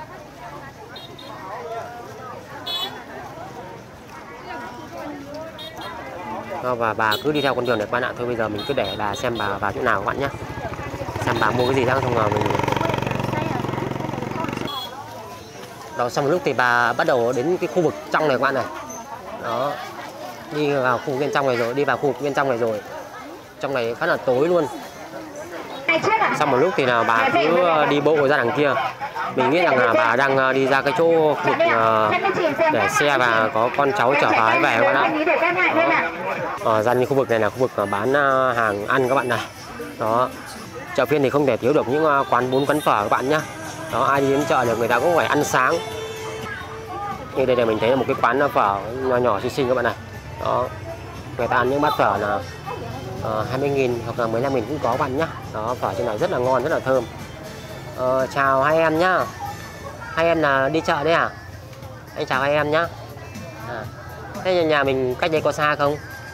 Và bà cứ đi theo con đường này các bạn ạ. Thôi bây giờ mình cứ để bà xem bà vào chỗ nào các bạn nhé. Xem bà mua cái gì đang, xong rồi mình. Đó, xong một lúc thì bà bắt đầu đến cái khu vực trong này các bạn này. Đó, đi vào khu vực bên trong này rồi, đi vào khu vực bên trong này rồi. Trong này khá là tối luôn. Xong một lúc thì là bà cứ đi bộ ra đằng kia. Mình nghĩ rằng là bà đang đi ra cái chỗ khu vực để xe và có con cháu chở bà ấy về các bạn ạ. Ở gian khu vực này là khu vực bán hàng ăn các bạn này. Đó, chợ phiên thì không thể thiếu được những quán bún quán phở các bạn nhé. Đó, ai đi đến chợ được người ta cũng phải ăn sáng. Như đây là mình thấy là một cái quán phở nhỏ nhỏ xinh xinh các bạn này. Đó, người ta ăn những bát phở là 20.000 hoặc là 15.000 cũng có các bạn nhé. Đó, phở trên này rất là ngon, rất là thơm. Chào hai em nhá. Hai em là đi chợ đấy à? Anh chào hai em nhá. Thế nhà mình cách đây có xa không?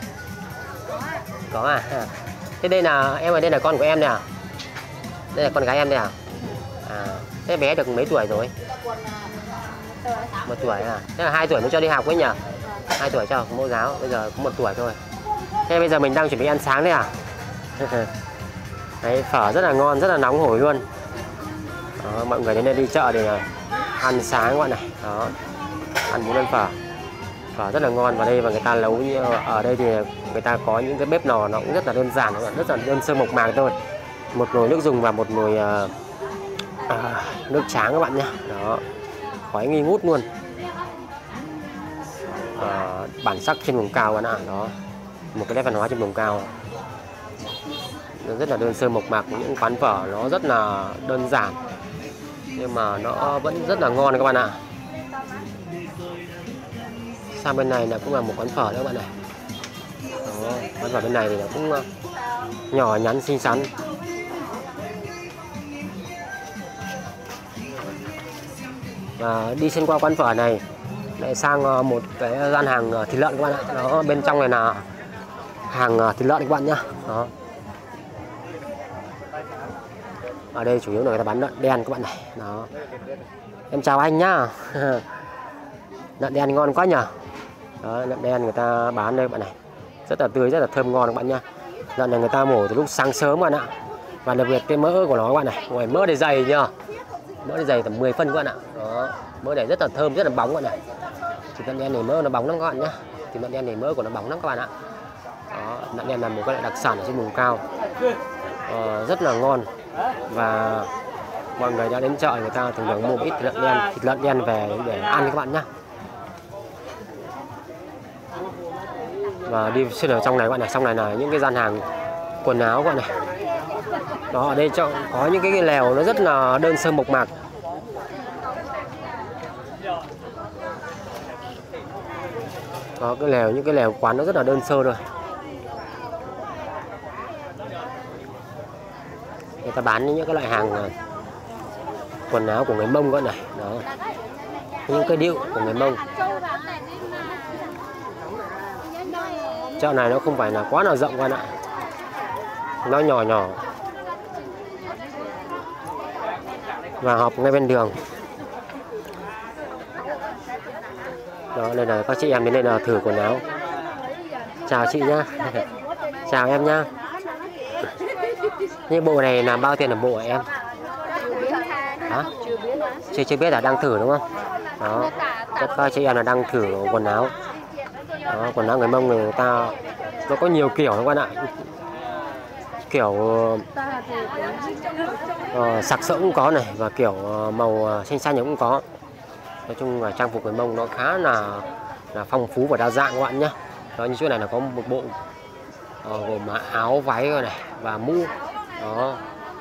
Có à? Thế đây là em ở đây là con của em này à? Đây là con gái em đây à? Thế bé được mấy tuổi rồi? 1 tuổi à? Thế là 2 tuổi mới cho đi học ấy nhỉ? 2 tuổi cho học mẫu giáo, bây giờ có 1 tuổi thôi. Thế bây giờ mình đang chuẩn bị ăn sáng đấy à? Đấy, phở rất là ngon, rất là nóng hổi luôn. Đó, mọi người đến đây đi chợ để ăn sáng các bạn này. Đó, ăn bún ăn phở. Phở rất là ngon, và đây và người ta nấu như ở đây thì người ta có những cái bếp lò nó cũng rất là đơn giản, rất là đơn sơ mộc mạc thôi. Một nồi nước dùng và một nồi nước tráng các bạn nhé. Đó, khói nghi ngút luôn. Bản sắc trên vùng cao các bạn ạ. Đó, một cái nét văn hóa trên vùng cao. Nó rất là đơn sơ mộc mạc, những quán phở nó rất là đơn giản nhưng mà nó vẫn rất là ngon các bạn ạ. Sang bên này là cũng là một quán phở nữa các bạn này. Đó, quán phở bên này thì nó cũng nhỏ nhắn xinh xắn. Và đi xuyên qua quán phở này lại sang một cái gian hàng thịt lợn các bạn ạ. Đó, bên trong này là hàng thịt lợn các bạn nhá. Đó. Ở đây chủ yếu là người ta bán lợn đen các bạn này. Đó. Em chào anh nhá. Lợn đen ngon quá nhờ. Đó, lợn đen người ta bán đây các bạn này. Rất là tươi, rất là thơm ngon các bạn nhá. Lợn này người ta mổ từ lúc sáng sớm các bạn ạ. Và đặc biệt cái mỡ của nó các bạn này. Ngoài mỡ này dày nhá. Mỡ này dày tầm 10 phân các bạn ạ. Đó. Mỡ này rất là thơm, rất là bóng các bạn này. Thịt lợn đen này mỡ nó bóng lắm các bạn nhá. Thịt lợn đen này mỡ của nó bóng lắm các bạn ạ. Đó, lợn đen là một cái đặc sản ở trên vùng cao. Rất là ngon. Và mọi người đã đến chợ người ta thường thường mua một ít thịt lợn đen về để ăn các bạn nhé. Và đi xuyên ở trong này các bạn này, trong này là những cái gian hàng quần áo các bạn này. Đó, ở đây có những cái lèo nó rất là đơn sơ mộc mạc. Có cái lèo, những cái lèo quán nó rất là đơn sơ rồi. Người ta bán những cái loại hàng quần áo của người Mông các bạn này. Đó, những cái điệu của người Mông. Chợ này nó không phải là quá là rộng các bạn ạ, nó nhỏ nhỏ và họp ngay bên đường. Đó, đây là các chị em đến đây là thử quần áo. Chào chị nhá. Chào em nhá. Như bộ này là bao tiền là bộ hả em? Hả? Chưa biết là đang thử đúng không? Đó, các chị em là đang thử quần áo. Đó, quần áo người Mông người ta nó có nhiều kiểu các bạn ạ. Kiểu sặc sỡ cũng có này, và kiểu màu xanh xanh cũng có. Nói chung là trang phục người Mông nó khá là phong phú và đa dạng các bạn nhé. Đó, như chỗ này là có một bộ gồm áo váy này và mũ. Đó.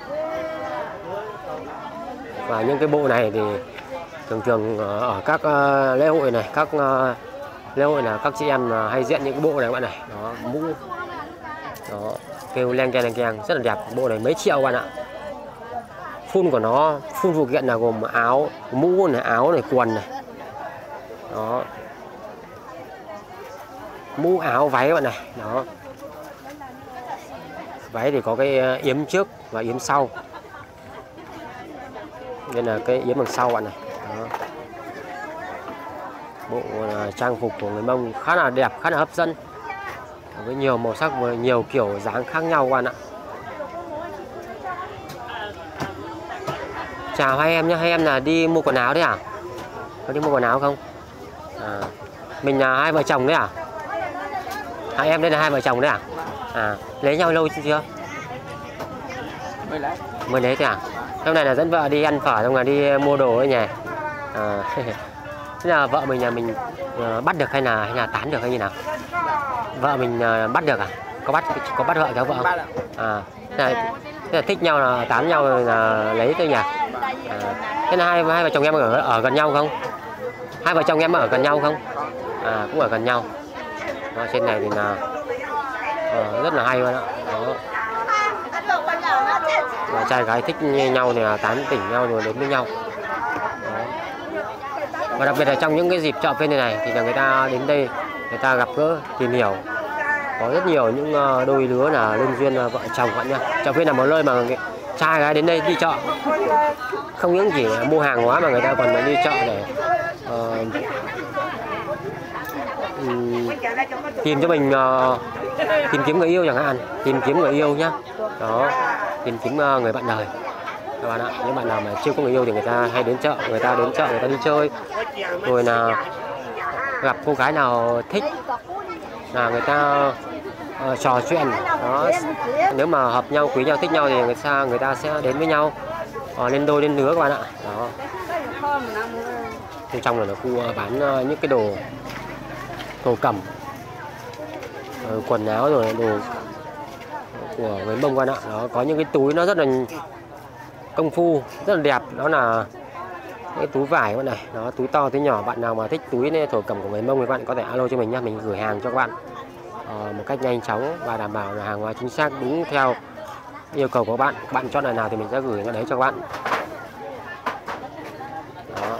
Và những cái bộ này thì thường thường ở các lễ hội này, các lễ hội là các chị em hay diện những cái bộ này các bạn này. Đó, mũ. Đó, kêu len keng rất là đẹp. Bộ này mấy triệu các bạn ạ. Phun của nó, phun phụ kiện là gồm áo, mũ này, áo này, quần này. Đó. Mũ, áo, váy các bạn này. Đó. Váy thì có cái yếm trước và yếm sau. Đây là cái yếm đằng sau bạn này. Đó. Bộ trang phục của người Mông khá là đẹp, khá là hấp dẫn, với nhiều màu sắc và nhiều kiểu dáng khác nhau các bạn ạ. Chào hai em nhé, hai em là đi mua quần áo đấy à? Có đi mua quần áo không? Mình là hai vợ chồng đấy à? Hai em đây là hai vợ chồng đấy à? Lấy nhau lâu chưa? Mới lấy thế à? Hôm nay là dẫn vợ đi ăn phở xong là đi mua đồ ấy nhỉ? Thế là vợ mình là mình bắt được hay là tán được hay như nào? Vợ mình bắt được à? Có bắt vợ cháu vợ không? Thế là thích nhau là tán nhau là lấy thôi nhỉ? Thế là hai vợ chồng em ở gần nhau không? Hai vợ chồng em ở gần nhau không? Cũng ở gần nhau. Đó, trên này thì là rất là hay luôn ạ. Đó. Trai gái thích nhau thì là tán tỉnh nhau rồi đến với nhau. Đó. Và đặc biệt là trong những cái dịp chợ phiên này thì là người ta đến đây người ta gặp gỡ tìm hiểu. Có rất nhiều những đôi lứa là liên duyên vợ chồng bạn nhá. Chợ phiên là một nơi mà trai gái đến đây đi chợ không những chỉ mua hàng hóa mà người ta còn đi chợ để tìm cho mình tìm kiếm người yêu chẳng hạn, tìm kiếm người yêu nhá. Đó, tìm kiếm người bạn đời các bạn ạ. Những bạn nào mà chưa có người yêu thì người ta hay đến chợ, người ta đi chơi, rồi là gặp cô gái nào thích là người ta trò chuyện đó. Nếu mà hợp nhau, quý nhau, thích nhau thì người ta sẽ đến với nhau, lên đôi lên lứa các bạn ạ. Đó. Bên trong là nó khu bán những cái đồ thổ cẩm, quần áo rồi đồ của người Mông các bạn ạ. Đó, có những cái túi nó rất là công phu, rất là đẹp, đó là cái túi vải các bạn này, đó, túi to túi nhỏ. Bạn nào mà thích túi thổ cẩm của người Mông thì bạn có thể alo cho mình nhá, mình gửi hàng cho các bạn một cách nhanh chóng và đảm bảo là hàng hóa chính xác đúng theo yêu cầu của bạn. Bạn chọn loại nào thì mình sẽ gửi cái đấy cho các bạn. Đó.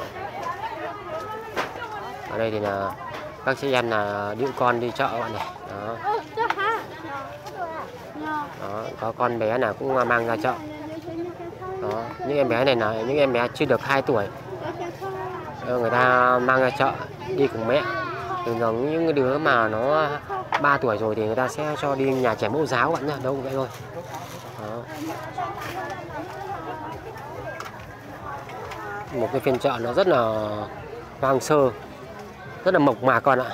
Ở đây thì là các chị em là đưa con đi chợ các bạn này. Đó. Đó, có con bé nào cũng mang ra chợ. Đó, những em bé này là những em bé chưa được 2 tuổi, người ta mang ra chợ đi cùng mẹ. Thường thường những đứa mà nó 3 tuổi rồi thì người ta sẽ cho đi nhà trẻ mẫu giáo các bạn nhá, đâu cũng vậy thôi. Đó. Một cái phiên chợ nó rất là hoang sơ, rất là mộc mạc con ạ.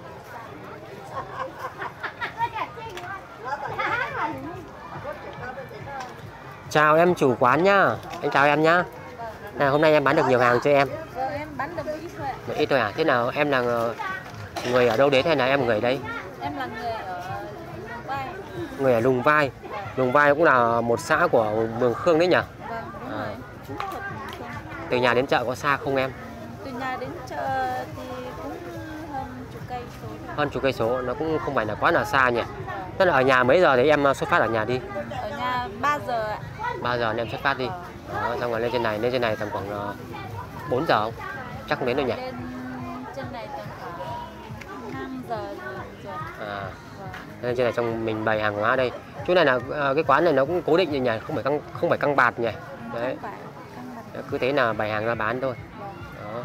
Chào em chủ quán nhá, anh chào em nhá. Hôm nay em bán được nhiều hàng cho em. Em bán được Một ít thôi à? Thế nào em là người ở đâu đến hay là em người ở đây? Em là người ở Lùng Vai. Người ở Lùng Vai. Lùng Vai cũng là một xã của Mường Khương đấy nhỉ? Vâng, đúng rồi. Từ nhà đến chợ có xa không em? Từ nhà đến chợ thì cũng hơn chục cây số. Hơn chục cây số, nó cũng không phải là quá là xa nhỉ? Tức là ở nhà mấy giờ thì em xuất phát ở nhà đi? Ở nhà 3 giờ ạ. 3 giờ em xuất phát đi. Đó, xong rồi lên trên này tầm khoảng 4 giờ không? Chắc không đến đâu nhỉ? Lên trên này tầm khoảng 5 giờ rồi. À. Lên trên này trong mình bày hàng hóa đây. Chỗ này là cái quán này nó cũng cố định nhỉ, không phải căng bạt nhỉ. Đấy. Cứ thế là bày hàng ra bán thôi. Đó.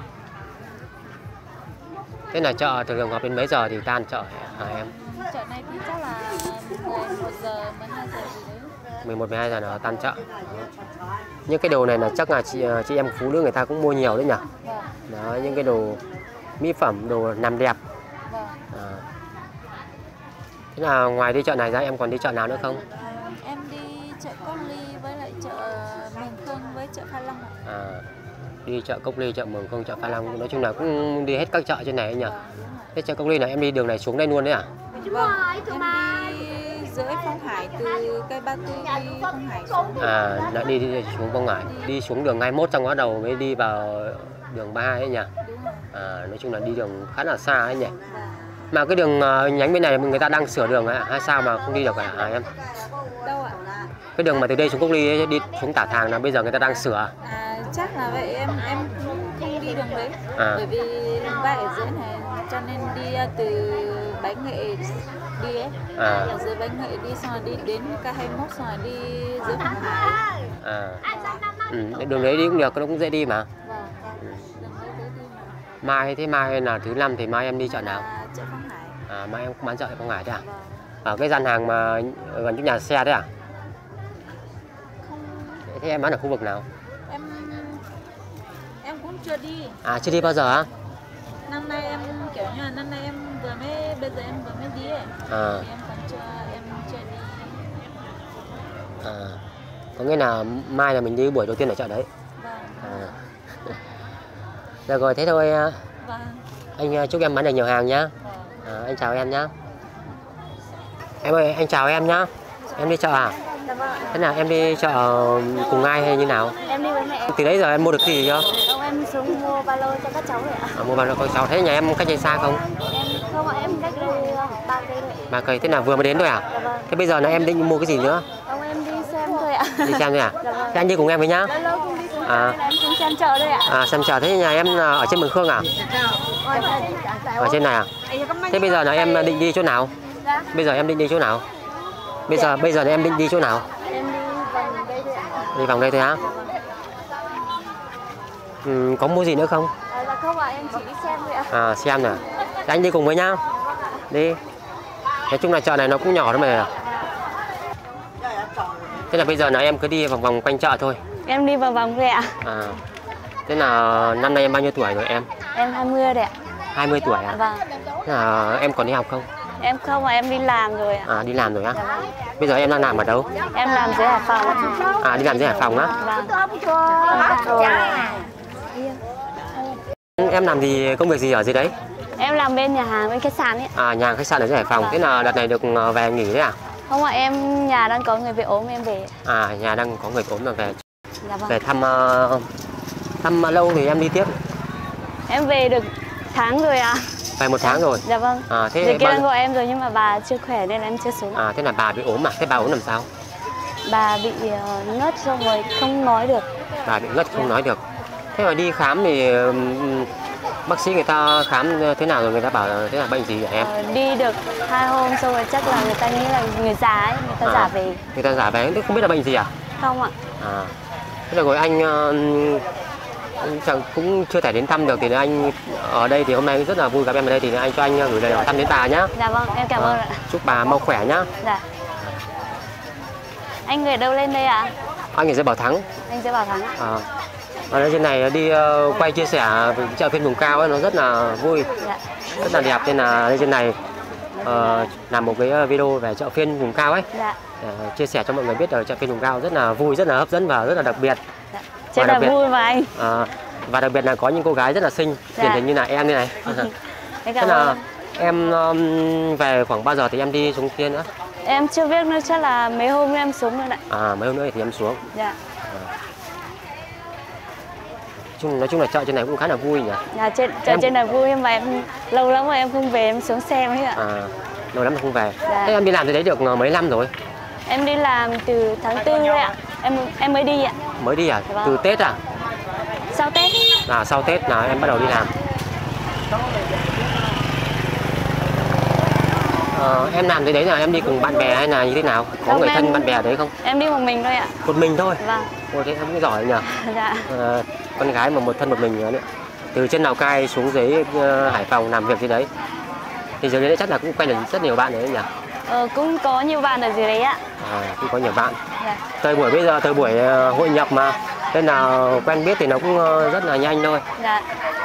Thế là chợ thường họp đến mấy giờ thì tan chợ hả em? Chợ này thì chắc là 11 giờ, 12 giờ gì đấy. 11, 12 giờ là tan chợ. Đó. Những cái đồ này là chắc là chị em phụ nữ người ta cũng mua nhiều đấy nhỉ? Đó, những cái đồ mỹ phẩm, đồ làm đẹp. À. Thế là ngoài đi chợ này ra em còn đi chợ nào nữa không? Em đi chợ Cốc Ly với lại chợ Mường Khương với chợ Pha Long. À, đi chợ Cốc Ly, chợ Mường Khương, chợ Pha Long, nói chung là cũng đi hết các chợ trên này nhỉ? Thế chợ Cốc Ly là em đi đường này xuống đây luôn đấy à? Vâng, em đi dưới Phong Hải, từ cây Ba Tư đi Phong Hải xuống. À, đã đi xuống Phong Hải, đi xuống đường 21 xong bắt đầu mới đi vào đường 32 ấy nhỉ? À, nói chung là đi đường khá là xa ấy nhỉ? Mà cái đường nhánh bên này người ta đang sửa đường hay sao mà không đi được hả em? Đâu ạ? Cái đường mà từ đây xuống Cốc Ly ấy, đi xuống Tả Thàng là bây giờ người ta đang sửa. À, chắc là vậy, em cũng không đi đường đấy. À. Bởi vì Lùng Vai ở dưới này cho nên đi từ Bái Nghệ đi ấy. À. Ở dưới Bái Nghệ đi xong rồi đi đến K21 xong rồi đi dưới Phong Hải. À. Đường đấy đi cũng được, nó cũng dễ đi mà. Vâng. Đường đấy dễ đi mà. Mai là thứ 5 thì mai em đi chợ nào? Chợ Phong Hải. À, mai em cũng bán chợ Phong Hải đấy à? Vâng. Ở cái gian hàng mà gần chỗ nhà xe đấy à? Không. Thế em bán ở khu vực nào? Em cũng chưa đi. À, chưa đi bao giờ á? Năm nay em kiểu như là năm nay em bây giờ em vừa mới đi ấy. À. Thì em chưa đi. À. Có nghĩa là mai là mình đi buổi đầu tiên ở chợ đấy. Vâng. À. Được rồi, thế thôi. Vâng. Anh chúc em bán được nhiều hàng nhá. Vâng. À, anh chào em nhá. Em ơi, anh chào em nhá. Em đi chợ à? Dạ vâng. Thế nào em đi chợ cùng ai hay như nào? Em đi với mẹ. Từ đấy giờ em mua được gì chưa? Ông em xuống mua ba lô cho các cháu rồi ạ. À, mua ba lô con cháu. Thế nhà em cách đây xa không? Em không ạ, em cách đây 3 cây thôi. 3 cây, thế nào vừa mới đến thôi à? Dạ vâng. Thế bây giờ là em định mua cái gì nữa? Ông em đi xem thôi ạ. Đi xem thôi à? Dạ vâng. Thế anh đi cùng em với nhá. Lâu cũng đi cùng À. em xuống xem chợ thôi ạ. À, xem chợ. Thế nhà em ở trên Mường Khương à? Ở trên này à? Thế bây giờ là em định đi chỗ nào? Dạ. Bây giờ em định đi chỗ nào? Bây giờ là em định đi chỗ nào? Em đi vòng đây thôi ạ. Đi vòng đây thôi á? Có mua gì nữa không? Dạ không ạ, em chỉ đi xem thôi ạ. À, xem nè. Thế anh đi cùng với nhá. Đi. Nói chung là chợ này nó cũng nhỏ thôi mà. Thế là bây giờ là em cứ đi vòng vòng quanh chợ thôi. Em đi vào vòng thôi ạ. À, thế là năm nay em bao nhiêu tuổi rồi em? Em 20 rồi ạ. 20 tuổi à? Vâng. Thế là em còn đi học không? Em không mà em đi làm rồi ạ. À, đi làm rồi á? Dạ vâng. Bây giờ em đang làm ở đâu? Em làm dưới Hải Phòng. À, đi làm dưới Hải Phòng á? Vâng. Em làm gì, công việc gì ở dưới đấy? Em làm bên nhà hàng, bên khách sạn ấy. À, nhà khách sạn ở dưới Hải Phòng. Thế là đợt này được về nghỉ đấy à? Không ạ, em nhà đang có người bị ốm em về. À, nhà đang có người ốm là về. Dạ vâng. Về thăm lâu thì em đi tiếp. Em về được tháng rồi ạ. Về 1 tháng rồi. Dạ vâng. À, thế Người kia đang gọi em rồi nhưng mà bà chưa khỏe nên em chưa xuống. À, thế là bà bị ốm à? Thế bà ốm làm sao? Bà bị ngất xong rồi không nói được. Bà bị ngất không nói được. Thế mà đi khám thì bác sĩ người ta khám thế nào rồi người ta bảo thế là bệnh gì hả em? Đi được 2 hôm xong rồi chắc là người ta nghĩ là người già ấy, người ta giả về. Người ta giả về, thế không biết là bệnh gì à? Không ạ. À, thế là rồi anh chẳng cũng chưa thể đến thăm được thì anh ở đây thì hôm nay rất là vui gặp em ở đây thì anh cho anh gửi lời hỏi thăm đến bà nhá. Dạ vâng, em cảm ơn ạ. Chúc bà mau khỏe nhá. Dạ. Anh người đâu lên đây ạ? Anh ở dưới Bảo Thắng. Anh sẽ Bảo Thắng ạ. À, ở đây trên này đi quay chia sẻ chợ phiên vùng cao ấy, nó rất là vui, Dạ. rất là đẹp nên là lên trên này làm một cái video về chợ phiên vùng cao ấy. Dạ. Chia sẻ cho mọi người biết ở chợ phiên vùng cao rất là vui, rất là hấp dẫn và rất là đặc biệt. Dạ. Rất là vui mà anh. Và đặc biệt là có những cô gái rất là xinh, Dạ. điển hình như là em như này. Em Thế cảm là ơn. em về khoảng bao giờ thì em đi xuống kia nữa? Em chưa biết nữa, chắc là mấy hôm em xuống rồi ạ. À, mấy hôm nữa thì em xuống. Dạ. Nói chung là chợ trên này cũng khá là vui nhỉ. Dạ, chợ trên này vui mà em lâu lắm rồi em không về, em xuống xem ấy ạ. À, lâu lắm mà không về. Dạ. Thế em đi làm từ đấy được mấy năm rồi? Em đi làm từ tháng 4 đấy ạ. Em mới đi ạ. Mới đi à? Vâng. Từ Tết à? Sau Tết. À, sau Tết là em bắt đầu đi làm. Em làm tới đấy là em đi cùng bạn bè hay là như thế nào? Có Không, người thân em- bạn bè ở đấy không? Em đi một mình thôi ạ. Một mình thôi? Vâng. Ôi, thế em cũng giỏi nhỉ. Dạ. Con gái mà một thân một mình nữa. Từ trên Lào Cai xuống dưới Hải Phòng làm việc gì đấy. Thì dưới đấy chắc là cũng quen được rất nhiều bạn đấy nhỉ? Cũng có nhiều bạn ở dưới đấy ạ. À, cũng có nhiều bạn. Dạ. Thời buổi bây giờ, thời buổi hội nhập mà, nên là quen biết thì nó cũng rất là nhanh thôi. Dạ.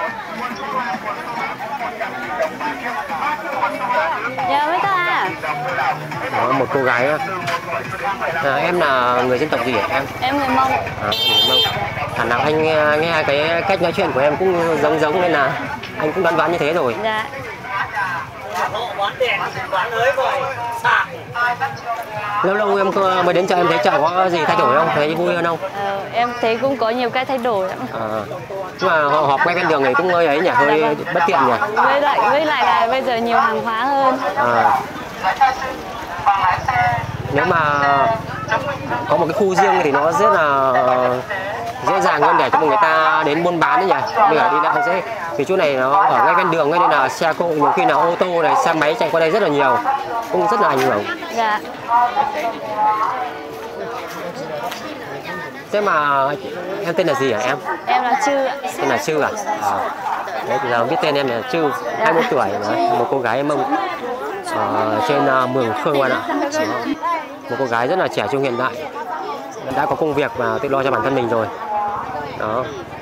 Dạ với ta. Đó, một cô gái. Em là người dân tộc gì hả em? Em người Mông. À, người Mông. Hẳn là anh nghe cái cách nói chuyện của em cũng giống nên là anh cũng đoán như thế rồi. Dạ. Lâu lâu em mới đến chợ em thấy chợ có gì thay đổi không? Thấy vui hơn không? Em thấy cũng có nhiều cái thay đổi ạ. Nhưng mà họ họp ngay bên đường này cũng hơi ấy nhỉ, hơi bất tiện nhỉ. Với lại là bây giờ nhiều hàng hóa hơn. Nếu mà có một cái khu riêng thì nó rất là dễ dàng hơn để cho người ta đến buôn bán đấy nhỉ. Bây giờ đi lại dễ. Vì chỗ này nó ở ngay ven đường nên là xe cộ nhiều khi là ô tô này, xe máy chạy qua đây rất là nhiều, cũng rất là ảnh hưởng. Dạ. Thế mà em tên là gì hả em? Em là Chư ạ. Tên là Chư à? Đấy thì là biết tên em là Chư, 21 tuổi, một cô gái Mông trên Mường Khương bạn ạ. Một cô gái rất là trẻ trung hiện đại, đã có công việc và tự lo cho bản thân mình rồi. Đó.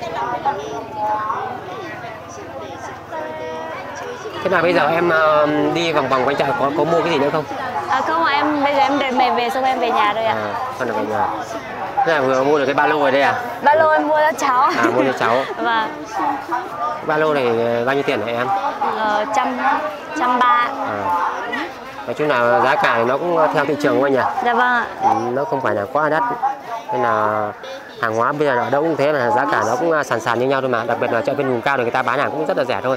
Thế là bây giờ em đi vòng vòng quanh chợ có mua cái gì nữa không? Không ạ, bây giờ em về xong em về nhà rồi ạ. Con ở nhà. Thế là vừa mua được cái ba lô ở đây à? Ba lô em mua cho cháu. Mua cho cháu. Vâng. Ba lô này bao nhiêu tiền hả em? 130. Nói chung là giá cả thì nó cũng theo thị trường thôi nhỉ? Dạ vâng ạ. Nó không phải là quá đắt. Nên là hàng hóa bây giờ ở đâu cũng thế, mà giá cả nó cũng sàn như nhau thôi mà. Đặc biệt là chợ bên vùng cao thì người ta bán hàng cũng rất là rẻ thôi.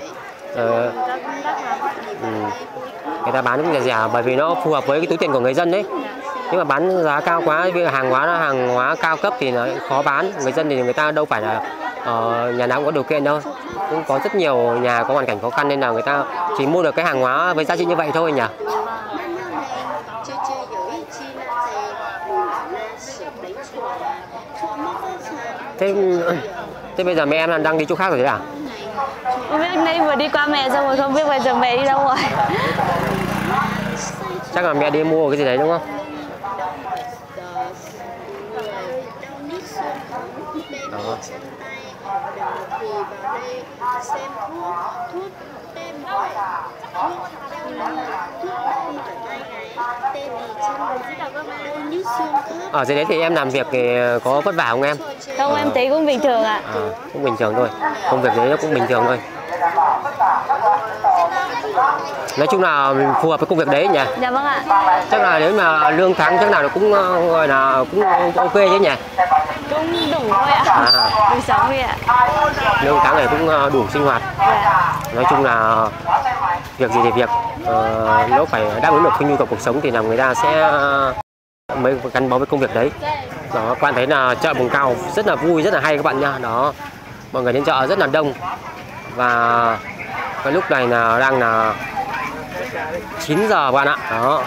Người ta bán cũng rẻ bởi vì nó phù hợp với cái túi tiền của người dân đấy. Nhưng mà bán giá cao quá, vì hàng hóa cao cấp thì nó khó bán. Người dân thì người ta đâu phải là nhà nào cũng có điều kiện đâu. Cũng có rất nhiều nhà có hoàn cảnh khó khăn nên là người ta chỉ mua được cái hàng hóa với giá trị như vậy thôi nhỉ. Thế bây giờ mẹ em đang đi chỗ khác rồi đấy à? Không biết nãy vừa đi qua mẹ xong rồi không biết bây giờ mẹ đi đâu rồi. Chắc là mẹ đi mua cái gì đấy đúng không? chân tay. Thì vào đây xem thuốc tên gọi thuốc tay ở tay này, tê bì chân, nhức xương khớp. Ở dưới đấy thì em làm việc thì có vất vả không em? Không, em thấy cũng bình thường ạ. Cũng bình thường thôi, công việc đấy nó cũng bình thường thôi. Nói chung là phù hợp với công việc đấy nhỉ? Dạ vâng ạ. Chắc là nếu mà lương tháng chắc nào nó cũng gọi là cũng ok chứ nhỉ? Cũng đủ thôi ạ. Đủ sống thôi ạ. Lương tháng này cũng đủ sinh hoạt. Dạ. Nói chung là việc gì thì việc, nó phải đáp ứng được cái nhu cầu cuộc sống thì là người ta sẽ mới gắn bó với công việc đấy. Đó, các bạn thấy là chợ Vùng Cao rất là vui, rất là hay các bạn nha. Đó, mọi người đến chợ rất là đông và cái lúc này là đang là 9 giờ các bạn ạ. Đó,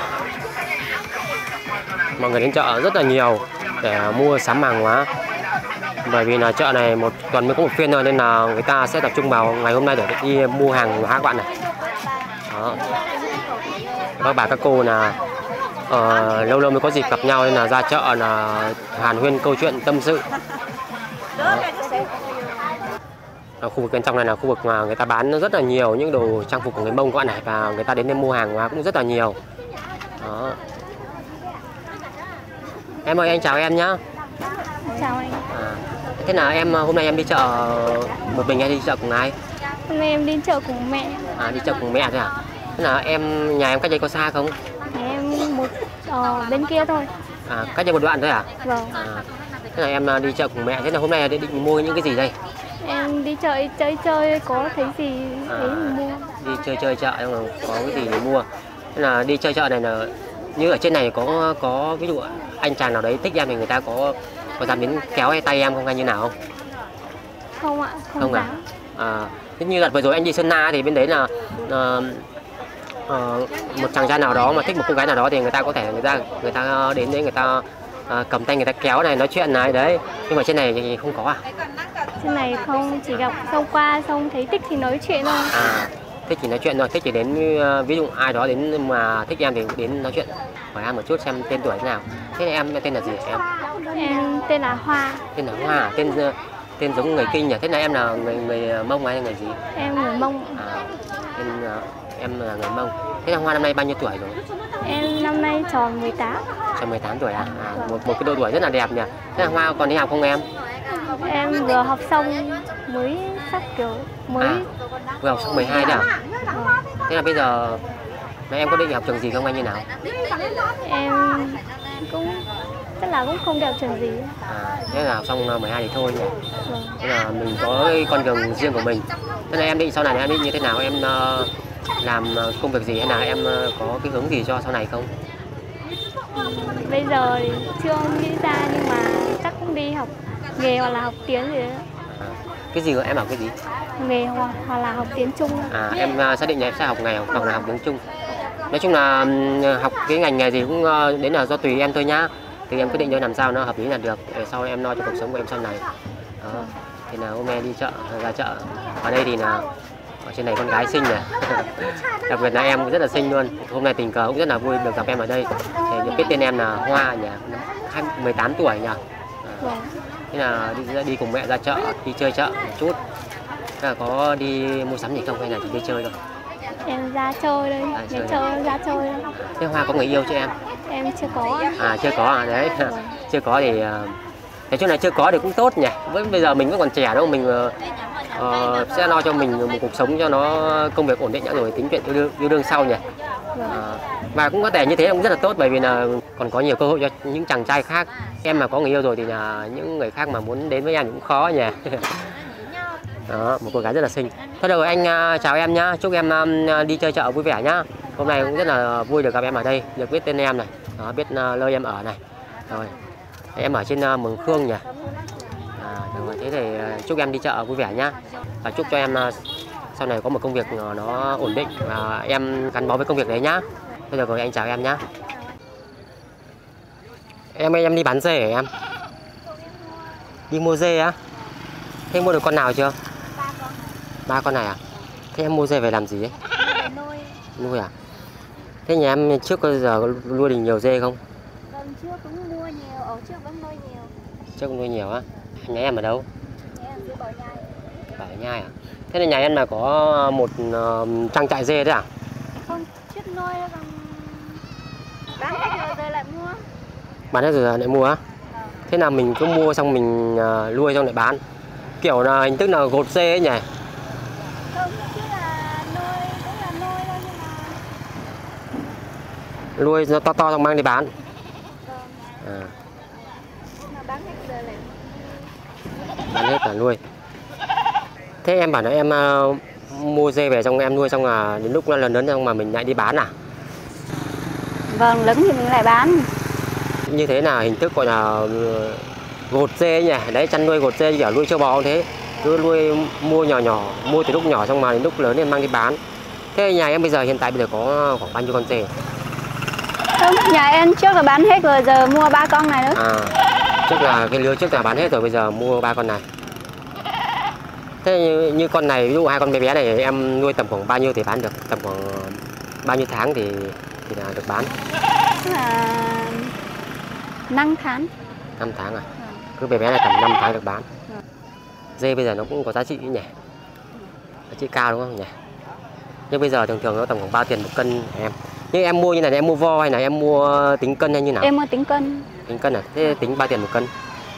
mọi người đến chợ rất là nhiều để mua sắm hàng hóa, bởi vì là chợ này một tuần mới có một phiên thôi nên là người ta sẽ tập trung vào ngày hôm nay để đi mua hàng hóa các bạn này. Đó, các bà các cô là lâu lâu mới có dịp gặp nhau nên là ra chợ là hàn huyên câu chuyện tâm sự. Đó. Ở khu vực bên trong này là khu vực mà người ta bán rất là nhiều những đồ trang phục của người Mông các bạn này, và người ta đến đây mua hàng hóa cũng rất là nhiều. Đó. Em ơi, anh chào em nhá. Chào anh. Thế là em hôm nay em đi chợ một mình hay đi chợ cùng ai? Hôm nay em đi chợ cùng mẹ. Đi chợ cùng mẹ thôi à? Thế là nhà em cách đây có xa không? Em một bên kia thôi. Cách đây một đoạn thôi à? Vâng. Thế là em đi chợ cùng mẹ. Thế là hôm nay định mua những cái gì đây? Em đi chợ chơi có thấy gì đấy mình mua. Đi chơi chợ có cái gì để mua. Thế là đi chơi chợ này là như ở trên này có ví dụ anh chàng nào đấy thích em thì người ta có dám đến kéo tay em không hay như nào không? Không ạ, không dám. Thế như đợt vừa rồi anh đi Sơn La thì bên đấy là một chàng trai nào đó mà thích một cô gái nào đó thì người ta có thể người ta đến đấy người ta cầm tay người ta kéo này nói chuyện này đấy, nhưng mà trên này thì không có à? Trên này không, chỉ gặp xong qua xong thấy thích thì nói chuyện thôi. Thích thì nói chuyện thôi, thích thì đến ví dụ ai đó đến mà thích em thì đến nói chuyện, hỏi em một chút xem tên tuổi thế nào. Thế là em tên là gì em? Em tên là Hoa. Tên là Hoa, tên giống người Kinh nhỉ? Thế là em là người Mông hay là người gì? Em người Mông. Em là người Mông. Thế là Hoa năm nay bao nhiêu tuổi rồi? Em năm nay tròn 18. Tròn 18 tuổi à? Một cái độ tuổi rất là đẹp nhỉ? Thế là Hoa còn đi học không em? Em vừa học xong mới sắp kiểu mới vừa học xong 12 đấy à? Thế là bây giờ em có định học trường gì không hay như nào? Em cũng tức là cũng không đẹp trường gì. Thế là học xong 12 thì thôi nhỉ? Thế là mình có cái con đường riêng của mình. Thế là em định sau này em định như thế nào? Em làm công việc gì hay là em có cái hướng gì cho sau này không? Bây giờ thì chưa nghĩ ra nhưng mà chắc cũng đi học nghề hoặc là học tiếng gì đó. Cái gì rồi em học cái gì? Nghề hoặc là học tiếng Trung. Em xác định là em sẽ học nghề hoặc là học tiếng Trung. Nói chung là học cái ngành nghề gì cũng đến là do tùy em thôi nhá. Thì em quyết định cho làm sao nó hợp lý là được, để sau em lo cho cuộc sống của em sau này. Đó. Thì là hôm nay đi chợ, ra chợ. Ở đây thì là ở trên này con gái xinh này. Đặc biệt là em cũng rất là xinh luôn. Hôm nay tình cờ cũng rất là vui được gặp em ở đây. Thì biết tên em là Hoa nhỉ? 18 tuổi nhỉ? Thế là đi cùng mẹ ra chợ, đi chơi chợ một chút. Thế là có đi mua sắm gì không hay là chỉ đi chơi thôi? Em ra chơi đây, ra chơi đây. Thế Hoa có người yêu chưa em? Em chưa có. Chưa có à? Đấy. Chưa có thì nói chung là chưa có thì cũng tốt nhỉ. Bây giờ mình vẫn còn trẻ đâu, mình sẽ lo cho mình một cuộc sống cho nó công việc ổn định đã rồi tính chuyện yêu đương sau nhỉ. Và cũng có thể như thế cũng rất là tốt, bởi vì là còn có nhiều cơ hội cho những chàng trai khác. Em mà có người yêu rồi thì là những người khác mà muốn đến với em cũng khó nhỉ. Đó, một cô gái rất là xinh. Thôi được rồi, anh chào em nhá, chúc em đi chơi chợ vui vẻ nhá. Hôm nay cũng rất là vui được gặp em ở đây, được biết tên em này, đó, biết nơi em ở này. Rồi, em ở trên Mường Khương nhỉ. Được rồi, thế thì chúc em đi chợ vui vẻ nhá. Và chúc cho em sau này có một công việc nó ổn định và em gắn bó với công việc đấy nhá. Thôi được rồi, anh chào em nhá. Em ơi, em đi bán dê hả em? Đi mua dê á? Thế mua được con nào chưa? 3 con này à? Thế em mua dê về làm gì ấy? Nuôi à? Thế nhà em trước bây giờ nuôi được nhiều dê không? Vâng, trước cũng mua nhiều, ở trước vẫn nuôi nhiều. Trước nuôi nhiều á? Nhà em ở đâu? Bảo Nhai à? Thế là nhà em là có một trang trại dê đấy à? Không, trước nuôi bằng bán hết rồi rồi lại mua. Bán hết rồi lại mua á? Thế nào mình cứ mua xong mình nuôi xong lại bán. Kiểu là hình thức là gột dê ấy nhỉ? Không, chứ là nuôi cũng là nuôi thôi nhưng mà Nuôi nó to to xong mang đi bán. À, mà bán hết rồi lại bán hết cả nuôi. Thế em bảo là em mua dê về xong em nuôi xong là đến lúc nó lớn lớn xong mà mình lại đi bán à? vâng, lớn thì mình lại bán. Như thế là hình thức gọi là gột dê ấy nhỉ? Đấy, chăn nuôi gột dê kiểu nuôi trâu bò cũng thế. Cứ nuôi mua nhỏ nhỏ, mua từ lúc nhỏ xong mà đến lúc lớn em mang đi bán. Thế nhà em bây giờ hiện tại bây giờ có khoảng bao nhiêu con dê? Không, nhà em trước là bán hết rồi, giờ mua 3 con này nữa. À, trước là cái lứa trước là bán hết rồi, bây giờ mua 3 con này. Thế như con này, ví dụ 2 con bé bé này em nuôi tầm khoảng bao nhiêu thì bán được? Tầm khoảng bao nhiêu tháng thì là được bán? Tức là 5 tháng. 5 tháng à? Cứ bé bé này tầm 5 tháng được bán. Dê bây giờ nó cũng có giá trị nhỉ? Giá trị cao đúng không nhỉ? Nhưng bây giờ thường thường nó tầm khoảng bao tiền một cân em? Nhưng em mua như này em mua vo hay là em mua tính cân hay như nào? Em mua tính cân. Tính cân à? Thế tính bao tiền một cân?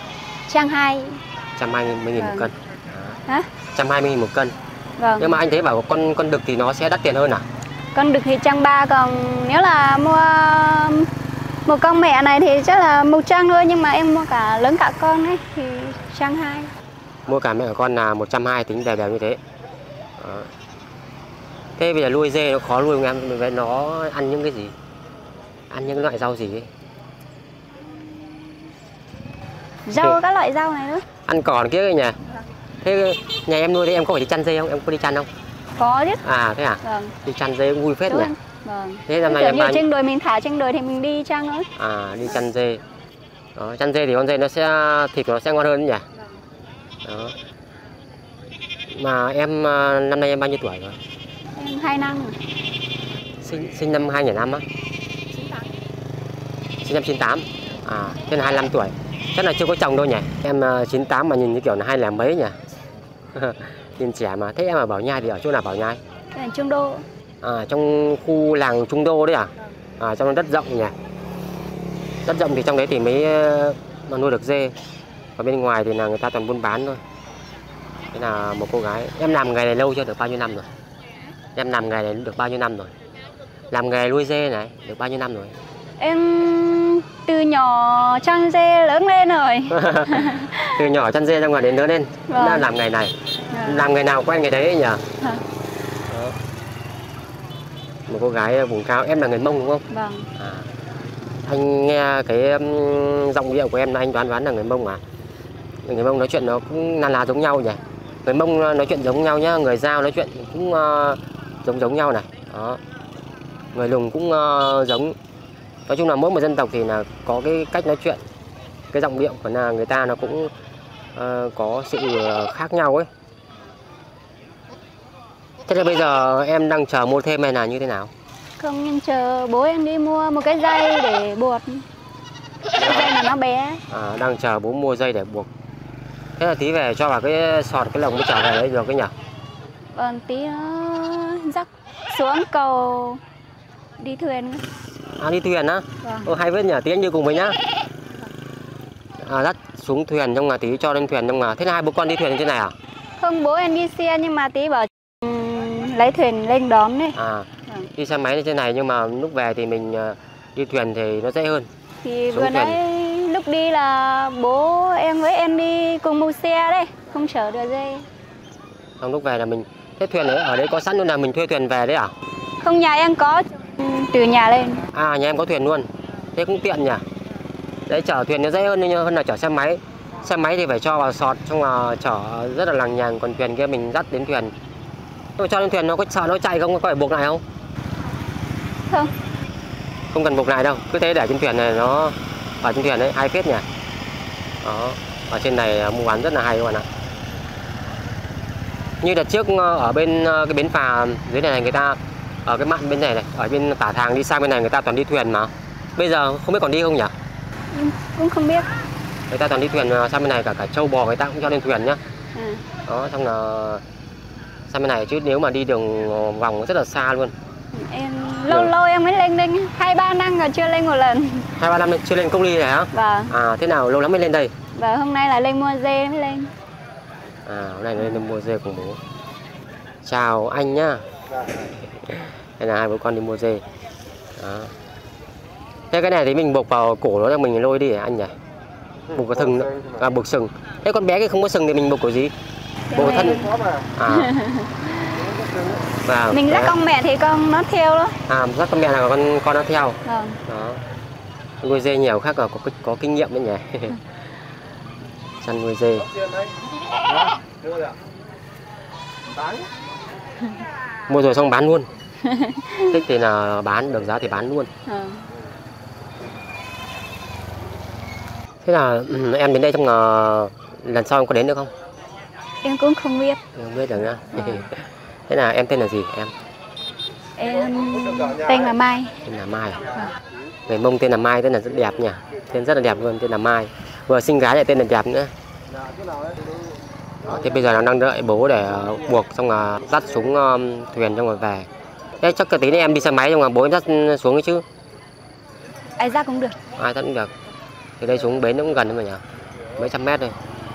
120.000 120.000 một cân. Hả? 120.000 một cân. Vâng. Nhưng mà anh thấy bảo con đực thì nó sẽ đắt tiền hơn à? Con đực thì 130, còn nếu là mua một con mẹ này thì chắc là 100 thôi, nhưng mà em mua cả lớn cả con ấy thì 120. Mua cả mẹ của con là 120, tính đều đều như thế. Đó. Thế bây giờ nuôi dê nó khó nuôi không em? Với nó ăn những cái gì? Ăn những loại rau gì ấy? Rau, các loại rau này nữa. Ăn cỏ kia nhỉ? Thế nhà em nuôi đấy em có phải đi chăn dê không? Em có đi chăn không? Có chứ. À thế à? Vâng. Đi chăn dê cũng vui phết Đúng nhỉ? anh. Vâng. Thế năm nay Kiểu em như bán... trên đồi mình thả trên đồi thì mình đi chăng nữa. À, đi chăn dê. Đó, chăn dê thì con dê nó sẽ thịt của nó sẽ ngon hơn nhỉ? Đó. Mà em năm nay em bao nhiêu tuổi rồi? Em 2 năm rồi. Sinh năm 2005 á? Sinh năm 98. À, thế là 25 tuổi. Chắc là chưa có chồng đâu nhỉ? Em 98 mà nhìn như kiểu là 20 mấy nhỉ? Nhìn trẻ mà. Thế em ở Bảo Nhai thì ở chỗ nào Bảo Nhai? Ở Trung Đô. À, trong khu làng Trung Đô đấy à? À, trong đất rộng nhỉ? Đất rộng thì trong đấy thì mới mà nuôi được dê. Còn bên ngoài thì là người ta toàn buôn bán thôi. Thế là một cô gái. Em làm nghề này lâu chưa? Được bao nhiêu năm rồi? Em làm nghề này được bao nhiêu năm rồi? Làm nghề nuôi dê này được bao nhiêu năm rồi? Em từ nhỏ chăn dê lớn lên rồi. Từ nhỏ chăn dê ra ngoài đến lớn lên. Vâng. Đã làm nghề này. Vâng. Làm nghề nào quen nghề đấy nhỉ? Hả? Đó. Một cô gái vùng cao. Em là người Mông đúng không? Vâng. À. Anh nghe cái giọng điệu của em là anh đoán là người Mông à? Người Mông nói chuyện nó cũng na ná giống nhau nhỉ? Người Mông nói chuyện giống nhau nhá, người Dao nói chuyện cũng giống nhau này. Đó. Người Lùng cũng giống. Nói chung là mỗi một dân tộc thì là có cái cách nói chuyện, cái giọng điệu của người ta nó cũng có sự khác nhau ấy. Thế là bây giờ em đang chờ mua thêm hay là như thế nào? Không, em chờ bố em đi mua một cái dây để buộc. Cái dây mà nó bé. À, đang chờ bố mua dây để buộc. Thế là tí về cho vào cái sọt cái lồng mới trở về đấy được cái nhỉ? Còn tí nó dắt xuống cầu đi thuyền. À, đi thuyền á? Vâng. Hay vết nhỉ, tí anh đi cùng với nhá. À, dắt xuống thuyền xong là tí cho lên thuyền xong là thế là hai bố con đi thuyền trên này à? Không, bố em đi xe nhưng mà tí bảo lấy thuyền lên đón đấy. À, Vâng. đi xe máy lên trên này nhưng mà lúc về thì mình đi thuyền thì nó dễ hơn. Thì Xuống vừa thuyền. nãy lúc đi là bố em với em đi cùng một xe đấy, không chở được dây. Xong lúc về là mình... Thế thuyền ấy, ở đấy có sẵn luôn là mình thuê thuyền về đấy à? Không, nhà em có từ nhà lên. À, nhà em có thuyền luôn. Thế cũng tiện nhỉ? Đấy, chở thuyền nó dễ hơn là chở xe máy. Xe máy thì phải cho vào sọt xong là chở rất là lằng nhằng, còn thuyền kia mình dắt đến thuyền. Nhưng mà cho lên thuyền nó có sợ nó chạy không? Có phải buộc lại không? Không. Không cần buộc lại đâu, cứ thế để trên thuyền này nó ở trên thuyền đấy, hay phết nhỉ. Đó, ở trên này mua bán rất là hay các bạn ạ. Như đợt trước ở bên cái bến phà dưới này người ta ở cái mạn bên này này, ở bên Tả Thàng đi sang bên này người ta toàn đi thuyền mà. Bây giờ không biết còn đi không nhỉ? Em cũng không biết. Người ta toàn đi thuyền sang bên này, cả trâu bò người ta cũng cho lên thuyền nhá. Đó, xong là sang bên này, chứ nếu mà đi đường vòng rất là xa luôn. Em lâu em mới lên đây, 2-3 năm rồi chưa lên một lần. 2-3 năm chưa lên Công Ly này hả? Vâng. À, thế nào lâu lắm mới lên đây? Và hôm nay là lên mua dê mới lên. À, hôm nay lên mua dê cùng bố. Chào anh nhá. Đây là hai bố con đi mua dê. Đó. Thế cái này thì mình buộc vào cổ nó, mình lôi đi hả anh nhỉ? Buộc vào thừng, buộc sừng. Thế con bé cái không có sừng thì mình buộc của gì? Buộc thân. À. Mình dắt con mẹ thì con nó theo đó. À, dắt con mẹ là con nó theo. Vâng. Đó. Nuôi dê nhiều khác là có kinh nghiệm đấy nhỉ. Chăn nuôi dê. Mua rồi xong bán luôn. Thích thì là bán, được giá thì bán luôn. Thế là em đến đây trong lần sau em có đến được không? Em cũng không biết. Em không biết được nhá. Thế là em tên là gì em? Em tên là Mai. Tên là Mai à? Người Mông tên là Mai, tên là rất đẹp nhỉ. Tên rất là đẹp luôn, tên là Mai. Vừa xinh gái lại tên là đẹp nữa. Đó, thế bây giờ nó đang đợi bố để buộc xong là dắt xuống thuyền xong rồi về. Thế chắc cái tí nữa em đi xe máy xong là bố em dắt xuống ấy chứ. Ai dắt cũng được. Ai dắt cũng được. Từ đây xuống bến nó cũng gần thôi mà nhỉ. Mấy trăm mét thôi.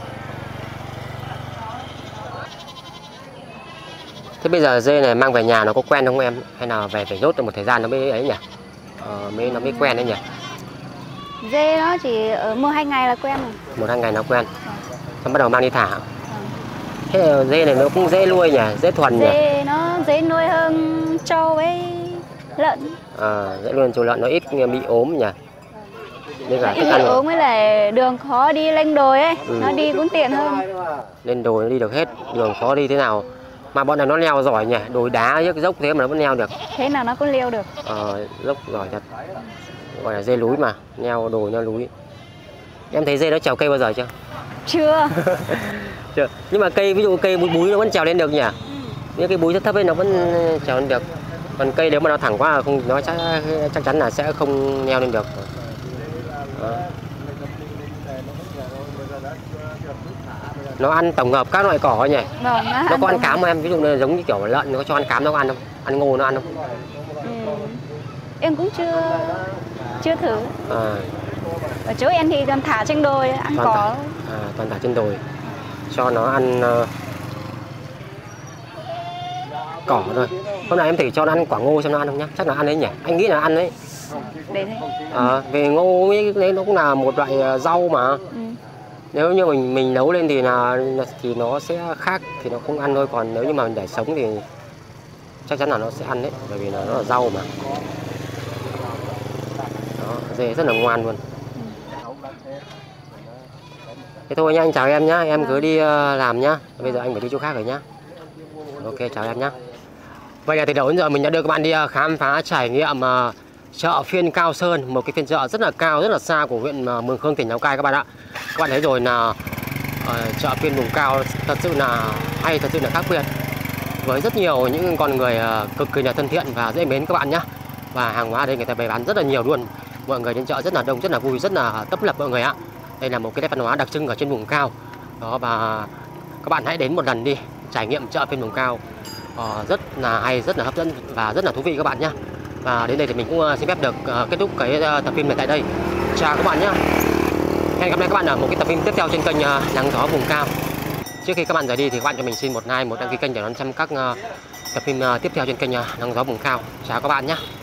Thế bây giờ dê này mang về nhà nó có quen không em? Hay là về phải nhốt được một thời gian nó mới ấy nhỉ? Nó mới quen đấy nhỉ? Dê nó chỉ ở 1-2 ngày là quen rồi. 1-2 ngày nó quen. Xong bắt đầu mang đi thả. Thế dê này nó cũng dễ nuôi nhỉ? Dễ thuần nhỉ? Dê nó dễ nuôi hơn trâu với lợn. Dễ nuôi hơn trâu lợn, nó ít bị ốm nhỉ? Nên cả ít ốm với lại đường khó đi lên đồi ấy, nó đi cũng tiện hơn. Lên đồi nó đi được hết, đường khó đi thế nào. Mà bọn này nó leo giỏi nhỉ, đồi đá dốc thế mà nó vẫn leo được. Thế nào nó cũng leo được. Dốc giỏi thật. Gọi là dê núi mà, leo đồi leo núi. Em thấy dê nó trèo cây bao giờ chưa? Chưa. Chưa. Nhưng mà cây, ví dụ cây búi nó vẫn trèo lên được nhỉ? Những cái búi rất thấp ấy nó vẫn trèo lên được. Còn cây nếu mà nó thẳng quá không, nó chắc chắn là sẽ không leo lên được. Đó. Nó ăn tổng hợp các loại cỏ nhỉ? Vâng, nó có ăn cám không em? Ví dụ như giống như kiểu lợn nó có cho ăn cám nó có ăn không? Ăn ngô nó ăn không? Em cũng chưa thử. Ở chỗ em thì toàn thả trên đồi ăn toàn cỏ. Toàn thả trên đồi. Cho nó ăn cỏ thôi. Hôm nay em thử cho nó ăn quả ngô xem nó ăn không nhá. Chắc là ăn đấy nhỉ? Anh nghĩ là ăn đấy. Để thế. Về ngô đấy nó cũng là một loại rau mà. Nếu như mình nấu lên thì nó sẽ khác, thì nó không ăn thôi. Còn nếu như mà mình để sống thì chắc chắn là nó sẽ ăn đấy, bởi vì nó là rau mà. Đó, dê rất là ngoan luôn. Thế thôi nha, anh chào em nhá, em cứ đi làm nhá. Bây giờ anh phải đi chỗ khác rồi nhá. Ok, chào em nhá. Vậy là từ đầu đến giờ mình đã đưa các bạn đi khám phá trải nghiệm chợ phiên Cao Sơn, một cái phiên chợ rất là cao, rất là xa của huyện Mường Khương, tỉnh Lào Cai các bạn ạ. Các bạn thấy rồi là chợ phiên vùng cao thật sự là hay, thật sự là khác biệt, với rất nhiều những con người cực kỳ là thân thiện và dễ mến các bạn nhé. Và hàng hóa ở đây người ta bày bán rất là nhiều luôn. Mọi người đến chợ rất là đông, rất là vui, rất là tấp nập mọi người ạ. Đây là một cái nét văn hóa đặc trưng ở trên vùng cao. Đó, và các bạn hãy đến một lần đi trải nghiệm chợ phiên vùng cao. Rất là hay, rất là hấp dẫn và rất là thú vị các bạn nhé. Và đến đây thì mình cũng xin phép được kết thúc cái tập phim này tại đây. Chào các bạn nhé. Hẹn gặp lại các bạn ở một cái tập phim tiếp theo trên kênh Nắng Gió Vùng Cao. Trước khi các bạn rời đi thì các bạn cho mình xin một like, một đăng ký kênh để đón xem các tập phim tiếp theo trên kênh Nắng Gió Vùng Cao. Chào các bạn nhé.